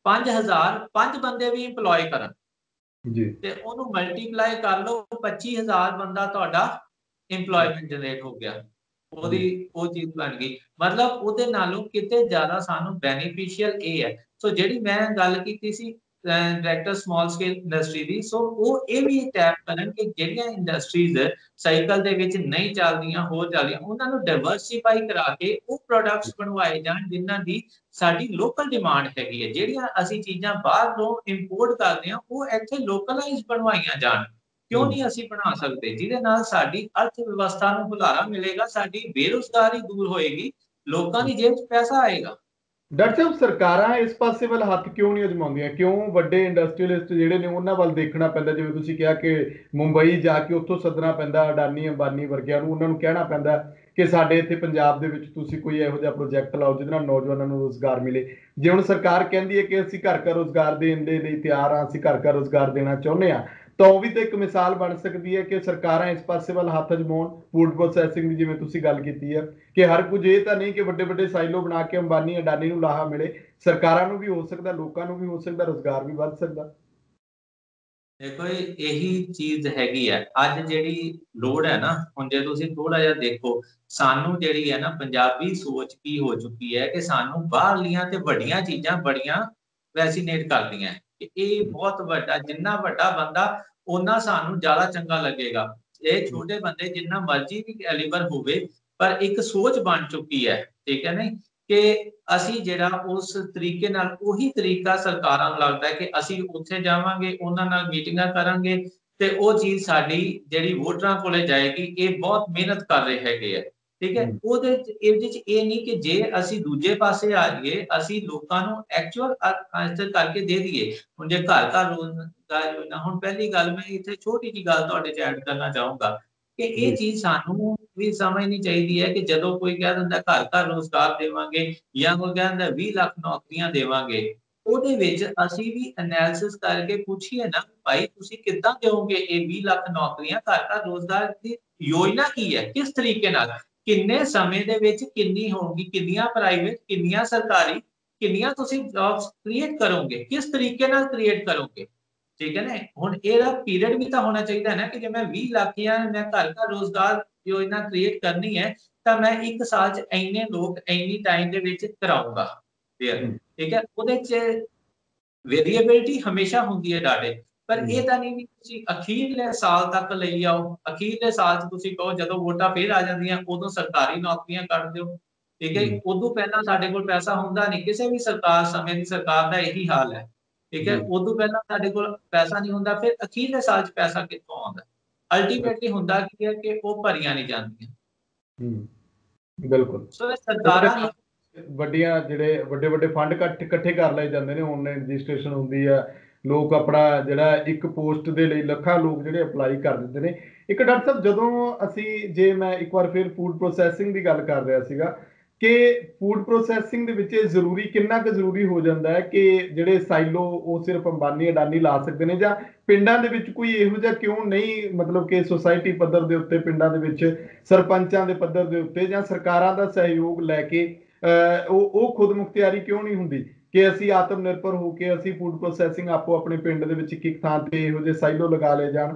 5000 5 ਬੰਦੇ ਵੀ ਇੰਪਲੋਏ ਕਰਨ ਜੀ ਤੇ ਉਹਨੂੰ ਮਲਟੀਪਲਾਈ ਕਰ ਲਓ, 25000 ਬੰਦਾ ਤੁਹਾਡਾ ਇੰਪਲੋਇਮੈਂਟ ਜਨਰੇਟ ਹੋ ਗਿਆ। ਉਹਦੀ ਉਹ ਚੀਜ਼ ਬਣ ਗਈ। ਮਤਲਬ ਉਹਦੇ ਨਾਲੋਂ ਕਿਤੇ ਜ਼ਿਆਦਾ ਸਾਨੂੰ ਬੈਨੀਫੀਸ਼ੀਅਲ ਇਹ ਹੈ। ਸੋ ਜਿਹੜੀ ਮੈਂ ਗੱਲ ਕੀਤੀ ਸੀ ਡਾਇਰੈਕਟਰ ਸਮਾਲ ਸਕੇਲ ਇੰਡਸਟਰੀ ਦੀ, ਸੋ ਉਹ ਇਹ ਵੀ ਟੈਪ ਕਰਨ ਕਿ ਜਿਹੜੀਆਂ ਇੰਡਸਟਰੀਜ਼ ਸਾਈਕਲ ਦੇ ਵਿੱਚ ਨਹੀਂ ਚੱਲਦੀਆਂ, ਹੋਰ ਚੱਲਦੀਆਂ, ਉਹਨਾਂ ਨੂੰ ਡਾਇਵਰਸਿਫਾਈ ਕਰਾ ਕੇ ਉਹ ਪ੍ਰੋਡਕਟਸ ਬਣਵਾਏ ਜਾਣ ਜਿਨ੍ਹਾਂ ਦੀ ਸਾਡੀ ਲੋਕਲ ਡਿਮਾਂਡ ਹੈਗੀ ਹੈ। ਜਿਹੜੀਆਂ ਅਸੀਂ ਚੀਜ਼ਾਂ ਬਾਹਰ ਤੋਂ ਇੰਪੋਰਟ ਕਰਦੇ ਹਾਂ ਉਹ ਇੱਥੇ ਲੋਕਲਾਈਜ਼ ਬਣਵਾਈਆਂ ਜਾਣ। ਕਿਉਂ ਨਹੀਂ ਅਸੀਂ ਬਣਾ ਸਕਦੇ? ਜਿਹਦੇ ਨਾਲ ਸਾਡੀ ਅਰਥ ਵਿਵਸਥਾ ਨੂੰ ਹੁਲਾਰਾ ਮਿਲੇਗਾ, ਸਾਡੀ ਬੇਰੁਜ਼ਗਾਰੀ ਦੂਰ ਹੋਏਗੀ, ਲੋਕਾਂ ਦੀ ਜੇਬ 'ਚ ਪੈਸਾ ਆਏਗਾ। ਡਾਕਟਰ ਸਾਹਿਬ, ਸਰਕਾਰਾਂ ਇਸ ਪਾਸੇ ਵੱਲ ਹੱਥ ਕਿਉਂ ਨਹੀਂ ਅਜਮਾਉਂਦੀਆਂ? ਕਿਉਂ ਵੱਡੇ ਇੰਡਸਟਰੀਅਲਿਸਟ ਜਿਹੜੇ ਨੇ ਉਹਨਾਂ ਵੱਲ ਦੇਖਣਾ ਪੈਂਦਾ? ਜਿਵੇਂ ਤੁਸੀਂ ਕਿਹਾ ਕਿ ਮੁੰਬਈ ਜਾ ਕੇ ਉੱਥੋਂ ਸੱਦਣਾ ਪੈਂਦਾ ਅਡਾਨੀ ਅੰਬਾਨੀ ਵਰਗਿਆਂ ਨੂੰ, ਉਹਨਾਂ ਨੂੰ ਕਹਿਣਾ ਪੈਂਦਾ ਕਿ ਸਾਡੇ ਇੱਥੇ ਪੰਜਾਬ ਦੇ ਵਿੱਚ ਤੁਸੀਂ ਕੋਈ ਇਹੋ ਜਿਹਾ ਪ੍ਰੋਜੈਕਟ ਲਾਓ ਜਿਹਦੇ ਨਾਲ ਨੌਜਵਾਨਾਂ ਨੂੰ ਰੁਜ਼ਗਾਰ ਮਿਲੇ। ਜੇ ਹੁਣ ਸਰਕਾਰ ਕਹਿੰਦੀ ਹੈ ਕਿ ਅਸੀਂ ਘਰ ਘਰ ਰੁਜ਼ਗਾਰ ਦੇਣ ਦੇ ਲਈ ਤਿਆਰ ਹਾਂ, ਅਸੀਂ ਘਰ ਘਰ ਰੁਜ਼ਗਾਰ ਦੇਣਾ ਚਾਹੁੰਦੇ ਹਾਂ, ਤਾਂ ਉਹ ਵੀ ਤਾਂ ਇੱਕ ਮਿਸਾਲ ਬਣ ਸਕਦੀ ਹੈ ਕਿ ਸਰਕਾਰਾਂ ਇਸ ਪਾਸੇ ਵੱਲ ਹੱਥ ਅਜਮਾਉਣ। ਫੂਡ ਪ੍ਰੋਸੈਸਿੰਗ ਦੀ ਜਿਵੇਂ ਤੁਸੀਂ ਗੱਲ ਕੀਤੀ ਹੈ ਕਿ ਹਰ ਕੁਝ ਇਹ ਤਾਂ ਨਹੀਂ ਕਿ ਵੱਡੇ ਵੱਡੇ ਸਾਈਲੋ ਬਣਾ ਕੇ ਅੰਬਾਨੀ ਅਡਾਨੀ ਨੂੰ ਲਾਹਾ ਮਿਲੇ, ਸਰਕਾਰਾਂ ਨੂੰ ਵੀ ਹੋ ਸਕਦਾ, ਲੋਕਾਂ ਨੂੰ ਵੀ ਹੋ ਸਕਦਾ, ਰੁਜ਼ਗਾਰ ਵੀ ਵੱਧ ਸਕਦਾ। ਦੇਖੋ ਇਹੀ ਚੀਜ਼ ਹੈਗੀ ਹੈ ਅੱਜ ਜਿਹੜੀ ਲੋੜ ਹੈ ਨਾ। ਹੁਣ ਜੇ ਤੁਸੀਂ ਥੋੜਾ ਜਿਹਾ ਦੇਖੋ, ਸਾਨੂੰ ਜਿਹੜੀ ਹੈ ਨਾ ਪੰਜਾਬੀ ਸੋਚ ਕੀ ਹੋ ਚੁੱਕੀ ਹੈ ਕਿ ਸਾਨੂੰ ਬਾਹਰਲੀਆਂ ਤੇ ਵੱਡੀਆਂ ਚੀਜ਼ਾਂ ਬੜੀਆਂ ਫੈਸੀਨੇਟ ਕਰਦੀਆਂ ਕਿ ਇਹ ਬਹੁਤ ਵੱਡਾ, ਜਿੰਨਾ ਵੱਡਾ ਬੰਦਾ ਓਨਾ ਸਾਨੂੰ ਜ਼ਿਆਦਾ ਚੰਗਾ ਲੱਗੇਗਾ। ਇਹ ਛੋਟੇ ਬੰਦੇ ਜਿੰਨਾ ਮਰਜ਼ੀ ਵੀ ਕੈਲੀਬਰ ਹੋਵੇ, ਪਰ ਇੱਕ ਸੋਚ ਬਣ ਚੁੱਕੀ ਹੈ, ਠੀਕ ਹੈ ਨਹੀਂ, ਕਿ ਅਸੀਂ ਜਿਹੜਾ ਉਸ ਤਰੀਕੇ ਨਾਲ ਉਹੀ ਤਰੀਕਾ ਸਰਕਾਰਾਂ ਨੂੰ ਲੱਗਦਾ ਕਿ ਅਸੀਂ ਉੱਥੇ ਜਾਵਾਂਗੇ, ਉਹਨਾਂ ਨਾਲ ਮੀਟਿੰਗਾਂ ਕਰਾਂਗੇ ਤੇ ਉਹ ਚੀਜ਼ ਸਾਡੀ ਜਿਹੜੀ ਵੋਟਰਾਂ ਕੋਲੇ ਜਾਏਗੀ। ਇਹ ਬਹੁਤ ਮਿਹਨਤ ਕਰ ਰਹੇ ਹੈਗੇ ਆ, ਠੀਕ ਹੈ। ਇਹਦੇ ਚ ਇਹ ਨਹੀਂ ਕਿ ਜੇ ਅਸੀਂ ਦੂਜੇ ਪਾਸੇ ਆ ਜਾਈਏ, ਅਸੀਂ ਲੋਕਾਂ ਨੂੰ ਐਕਚੁਅਲ ਆਂਸਰ ਕਰਕੇ ਦੇ ਦਈਏ। ਹੁਣ ਜੇ ਘਰ ਘਰ ਰੋਜ਼ਗਾਰ ਯੋਜਨਾ, ਹੁਣ ਪਹਿਲੀ ਗੱਲ ਮੈਂ ਇੱਥੇ ਛੋਟੀ ਜਿਹੀ ਗੱਲ ਤੁਹਾਡੇ ਚ ਐਡ ਕਰਨਾ ਚਾਹੂੰਗਾ ਕਿ ਇਹ ਚੀਜ਼ ਸਾਨੂੰ ਵੀ ਸਮਝਣੀ ਚਾਹੀਦੀ ਹੈ ਕਿ ਜਦੋਂ ਕੋਈ ਕਹਿ ਦਿੰਦਾ ਘਰ ਘਰ ਰੁਜ਼ਗਾਰ ਦੇਵਾਂਗੇ ਜਾਂ ਕੋਈ ਕਹਿ ਦਿੰਦਾ 20 ਲੱਖ ਨੌਕਰੀਆਂ ਦੇਵਾਂਗੇ, ਉਹਦੇ ਵਿੱਚ ਅਸੀਂ ਵੀ ਐਨਾਲਿਸਿਸ ਕਰਕੇ ਪੁੱਛੀਏ ਨਾ ਭਾਈ ਤੁਸੀਂ ਕਿੱਦਾਂ ਦਿਓਗੇ ਇਹ 20 ਲੱਖ ਨੌਕਰੀਆਂ? ਘਰ ਘਰ ਰੁਜ਼ਗਾਰ ਦੀ ਯੋਜਨਾ ਕੀ ਹੈ? ਕਿਸ ਤਰੀਕੇ ਨਾਲ, ਕਿੰਨੇ ਸਮੇਂ ਦੇ ਵਿੱਚ ਕਿੰਨੀ ਹੋਊਗੀ, ਕਿੰਨੀਆਂ ਪ੍ਰਾਈਵੇਟ, ਕਿੰਨੀਆਂ ਸਰਕਾਰੀ, ਕਿੰਨੀਆਂ ਤੁਸੀਂ ਜੌਬਸ ਕ੍ਰੀਏਟ ਕਰੋਗੇ, ਕਿਸ ਤਰੀਕੇ ਨਾਲ ਕ੍ਰੀਏਟ ਕਰੋਗੇ, ਠੀਕ ਹੈ ਨਾ। ਹੁਣ ਇਹਦਾ ਪੀਰੀਅਡ ਵੀ ਤਾਂ ਹੋਣਾ ਚਾਹੀਦਾ ਹੈ ਨਾ ਕਿ ਜੇ ਮੈਂ 20 ਲੱਖ ਜਾਂ ਮੈਂ ਘਰ ਘਰ ਰੁਜ਼ਗਾਰ ਯੋਜਨਾ ਕ੍ਰੀਏਟ ਕਰਨੀ ਹੈ ਤਾਂ ਮੈਂ 1 ਸਾਲ 'ਚ ਇੰਨੇ ਲੋਕ ਇੰਨੀ ਟਾਈਮ ਦੇ ਵਿੱਚ ਕਰਾਊਂਗਾ, ਠੀਕ ਹੈ। ਉਹਦੇ 'ਚ ਵੇਰੀਏਬਿਲਿਟੀ ਹਮੇਸ਼ਾ ਹੁੰਦੀ ਹੈ ਡਾਟੇ, ਪਰ ਇਹ ਤਾਂ ਨਹੀਂ ਵੀ ਤੁਸੀਂ ਅਖੀਰਲੇ ਸਾਲ ਤੱਕ ਲਈ ਆਓ, ਅਖੀਰਲੇ ਸਾਲ 'ਚ ਤੁਸੀਂ ਕਹੋ ਜਦੋਂ ਵੋਟਾਂ ਫੇਰ ਆ ਜਾਂਦੀਆਂ ਉਦੋਂ ਸਰਕਾਰੀ ਨੌਕਰੀਆਂ ਕੱਢ ਦਿਓ, ਠੀਕ ਹੈ। ਉਦੋਂ ਪਹਿਲਾਂ ਸਾਡੇ ਕੋਲ ਪੈਸਾ ਹੁੰਦਾ ਨਹੀਂ, ਕਿਸੇ ਵੀ ਸਰਕਾਰ ਸਮੇਂ ਦੀ ਸਰਕਾਰ ਦਾ ਇਹੀ ਹਾਲ ਹੈ, ਠੀਕ ਹੈ। ਉਦੋਂ ਪਹਿਲਾਂ ਸਾਡੇ ਕੋਲ ਪੈਸਾ ਨਹੀਂ ਹੁੰਦਾ, ਫਿਰ ਅਖੀਰਲੇ ਸਾਲ 'ਚ ਪੈਸਾ ਕਿੱਥੋਂ ਆਉਂਦਾ? ਅਲਟੀਮੇਟਲੀ ਹੁੰਦਾ ਕੀ ਹੈ ਕਿ ਉਹ ਭਰੀਆਂ ਨਹੀਂ ਜਾਂਦੀਆਂ। ਬਿਲਕੁਲ। ਸੋ ਸਰਕਾਰਾਂ ਨੂੰ ਵੱਡੀਆਂ ਜਿਹੜੇ ਵੱਡੇ ਵੱਡੇ ਫੰਡ ਇਕੱਠੇ ਕਰ ਲਏ ਜਾਂਦੇ ਨੇ, ਆਨਲਾਈਨ ਰਜਿਸਟ੍ਰੇਸ਼ਨ ਹੁੰਦੀ ਆ, ਲੋਕ ਆਪਣਾ ਜਿਹੜਾ ਇੱਕ ਪੋਸਟ ਦੇ ਲਈ ਲੱਖਾਂ ਲੋਕ ਜਿਹੜੇ ਅਪਲਾਈ ਕਰ ਦਿੰਦੇ ਨੇ। ਇੱਕ ਡਾਕਟਰ ਸਾਹਿਬ, ਜਦੋਂ ਅਸੀਂ, ਜੇ ਮੈਂ ਇੱਕ ਵਾਰ ਫਿਰ ਫੂਡ ਪ੍ਰੋਸੈਸਿੰਗ ਦੀ ਗੱਲ ਕਰ ਰਿਹਾ ਸੀਗਾ ਕਿ ਫੂਡ ਪ੍ਰੋਸੈਸਿੰਗ ਦੇ ਵਿੱਚ ਇਹ ਜ਼ਰੂਰੀ, ਕਿੰਨਾ ਕੁ ਜ਼ਰੂਰੀ ਹੋ ਜਾਂਦਾ ਹੈ ਕਿ ਜਿਹੜੇ ਸਾਈਲੋ ਉਹ ਸਿਰਫ ਅੰਬਾਨੀ ਅਡਾਨੀ ਲਾ ਸਕਦੇ ਨੇ, ਜਾਂ ਪਿੰਡਾਂ ਦੇ ਵਿੱਚ ਕੋਈ ਇਹੋ ਜਿਹਾ ਕਿਉਂ ਨਹੀਂ, ਮਤਲਬ ਕਿ ਸੁਸਾਇਟੀ ਪੱਧਰ ਦੇ ਉੱਤੇ, ਪਿੰਡਾਂ ਦੇ ਵਿੱਚ ਸਰਪੰਚਾਂ ਦੇ ਪੱਧਰ ਦੇ ਉੱਤੇ ਜਾਂ ਸਰਕਾਰਾਂ ਦਾ ਸਹਿਯੋਗ ਲੈ ਕੇ ਉਹ ਖੁਦ ਮੁਖਤਿਆਰੀ ਕਿਉਂ ਨਹੀਂ ਹੁੰਦੀ ਕਿ ਅਸੀਂ ਆਤਮ ਨਿਰਭਰ ਹੋ ਕੇ ਅਸੀਂ ਫੂਡ ਪ੍ਰੋਸੈਸਿੰਗ ਆਪੋ ਆਪਣੇ ਪਿੰਡ ਦੇ ਵਿੱਚ ਇੱਕ ਥਾਂ ਤੇ ਇਹੋ ਜਿਹੇ ਸਾਈਲੋ ਲਗਾ ਲਏ ਜਾਣ?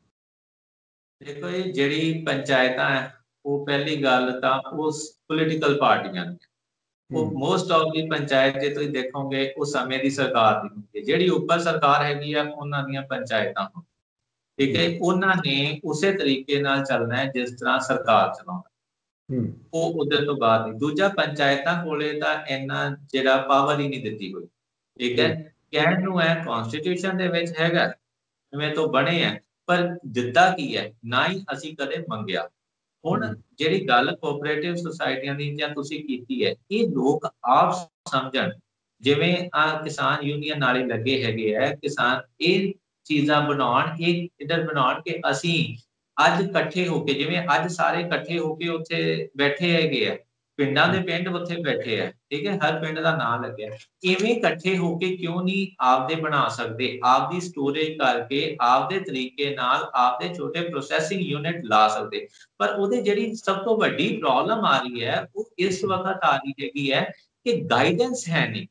ਦੇਖੋ ਇਹ ਜਿਹੜੀ ਪੰਚਾਇਤਾਂ ਹੈ, ਉਹ ਪਹਿਲੀ ਗੱਲ ਤਾਂ ਉਸ ਪੋਲੀਟੀਕਲ ਪਾਰਟੀਆਂ ਨੇ, ਉਹ ਮੋਸਟ ਆਫ ਦੀ ਪੰਚਾਇਤ ਜੇ ਤੁਸੀਂ ਦੇਖੋਗੇ ਉਹ ਸਮੇਂ ਦੀ ਸਰਕਾਰ ਦੀ ਹੁੰਦੀ ਹੈ। ਜਿਹੜੀ ਉੱਪਰ ਸਰਕਾਰ ਹੈਗੀ ਆ ਉਹਨਾਂ ਦੀਆਂ ਪੰਚਾਇਤਾਂ, ਠੀਕ ਹੈ, ਉਹਨਾਂ ਨੇ ਉਸੇ ਤਰੀਕੇ ਨਾਲ ਚੱਲਣਾ ਹੈ ਜਿਸ ਤਰ੍ਹਾਂ ਸਰਕਾਰ ਚਲਾਉਂਦਾ, ਉਹ ਉਹਦੇ ਤੋਂ ਬਾਅਦ ਨਹੀਂ। ਦੂਜਾ, ਪੰਚਾਇਤਾਂ ਕੋਲੇ ਤਾਂ ਇੰਨਾ ਜਿਹੜਾ ਪਾਵਰ ਹੀ ਨਹੀਂ ਦਿੱਤੀ ਹੋਈ, ਠੀਕ ਹੈ। ਕਹਿਣ ਨੂੰ ਹੈ ਕਨਸਟੀਟਿਊਸ਼ਨ ਦੇ ਵਿੱਚ ਹੈਗਾ, ਜਿਵੇਂ ਤੋਂ ਬਣੇ ਹੈ, ਪਰ ਦਿੱਤਾ ਕੀ ਹੈ? ਨਾ ਹੀ ਅਸੀਂ ਕਦੇ ਮੰਗਿਆ। ਹੁਣ ਜਿਹੜੀ ਗੱਲ ਕੋਆਪਰੇਟਿਵ ਸੁਸਾਇਟੀਆਂ ਦੀ ਜਾਂ ਤੁਸੀਂ ਕੀਤੀ ਹੈ, ਇਹ ਲੋਕ ਆਪ ਸਮਝਣ। ਜਿਵੇਂ ਕਿਸਾਨ ਯੂਨੀਅਨ ਨਾਲੇ ਲੱਗੇ ਹੈਗੇ ਹੈ, ਕਿਸਾਨ ਇਹ ਚੀਜ਼ਾਂ ਬਣਾਉਣ, ਇਹ ਇੱਧਰ ਬਣਾਉਣ ਕਿ ਅਸੀਂ ਅੱਜ ਇਕੱਠੇ ਹੋ ਕੇ, ਜਿਵੇਂ ਅੱਜ ਸਾਰੇ ਇਕੱਠੇ ਹੋ ਕੇ ਉੱਥੇ ਬੈਠੇ ਹੈਗੇ ਆ, ਪਿੰਡਾਂ ਦੇ ਪਿੰਡ ਉੱਥੇ ਬੈਠੇ ਆ, ਠੀਕ ਹੈ, ਹਰ ਪਿੰਡ ਦਾ ਨਾਂ ਲੱਗਿਆ, ਇਵੇਂ ਇਕੱਠੇ ਹੋ ਕੇ ਕਿਉਂ ਨਹੀਂ ਆਪਦੇ ਬਣਾ ਸਕਦੇ? ਆਪਦੀ ਸਟੋਰੇਜ ਕਰਕੇ, ਆਪਦੇ ਤਰੀਕੇ ਨਾਲ, ਆਪਦੇ ਛੋਟੇ ਪ੍ਰੋਸੈਸਿੰਗ ਯੂਨਿਟ ਲਾ ਸਕਦੇ। ਪਰ ਉਹਦੇ ਜਿਹੜੀ ਸਭ ਤੋਂ ਵੱਡੀ ਪ੍ਰੋਬਲਮ ਆ ਰਹੀ ਹੈ ਉਹ ਇਸ ਵਕਤ ਆ ਰਹੀ ਹੈਗੀ ਹੈ ਕਿ ਗਾਈਡੈਂਸ ਹੈ ਨਹੀਂ।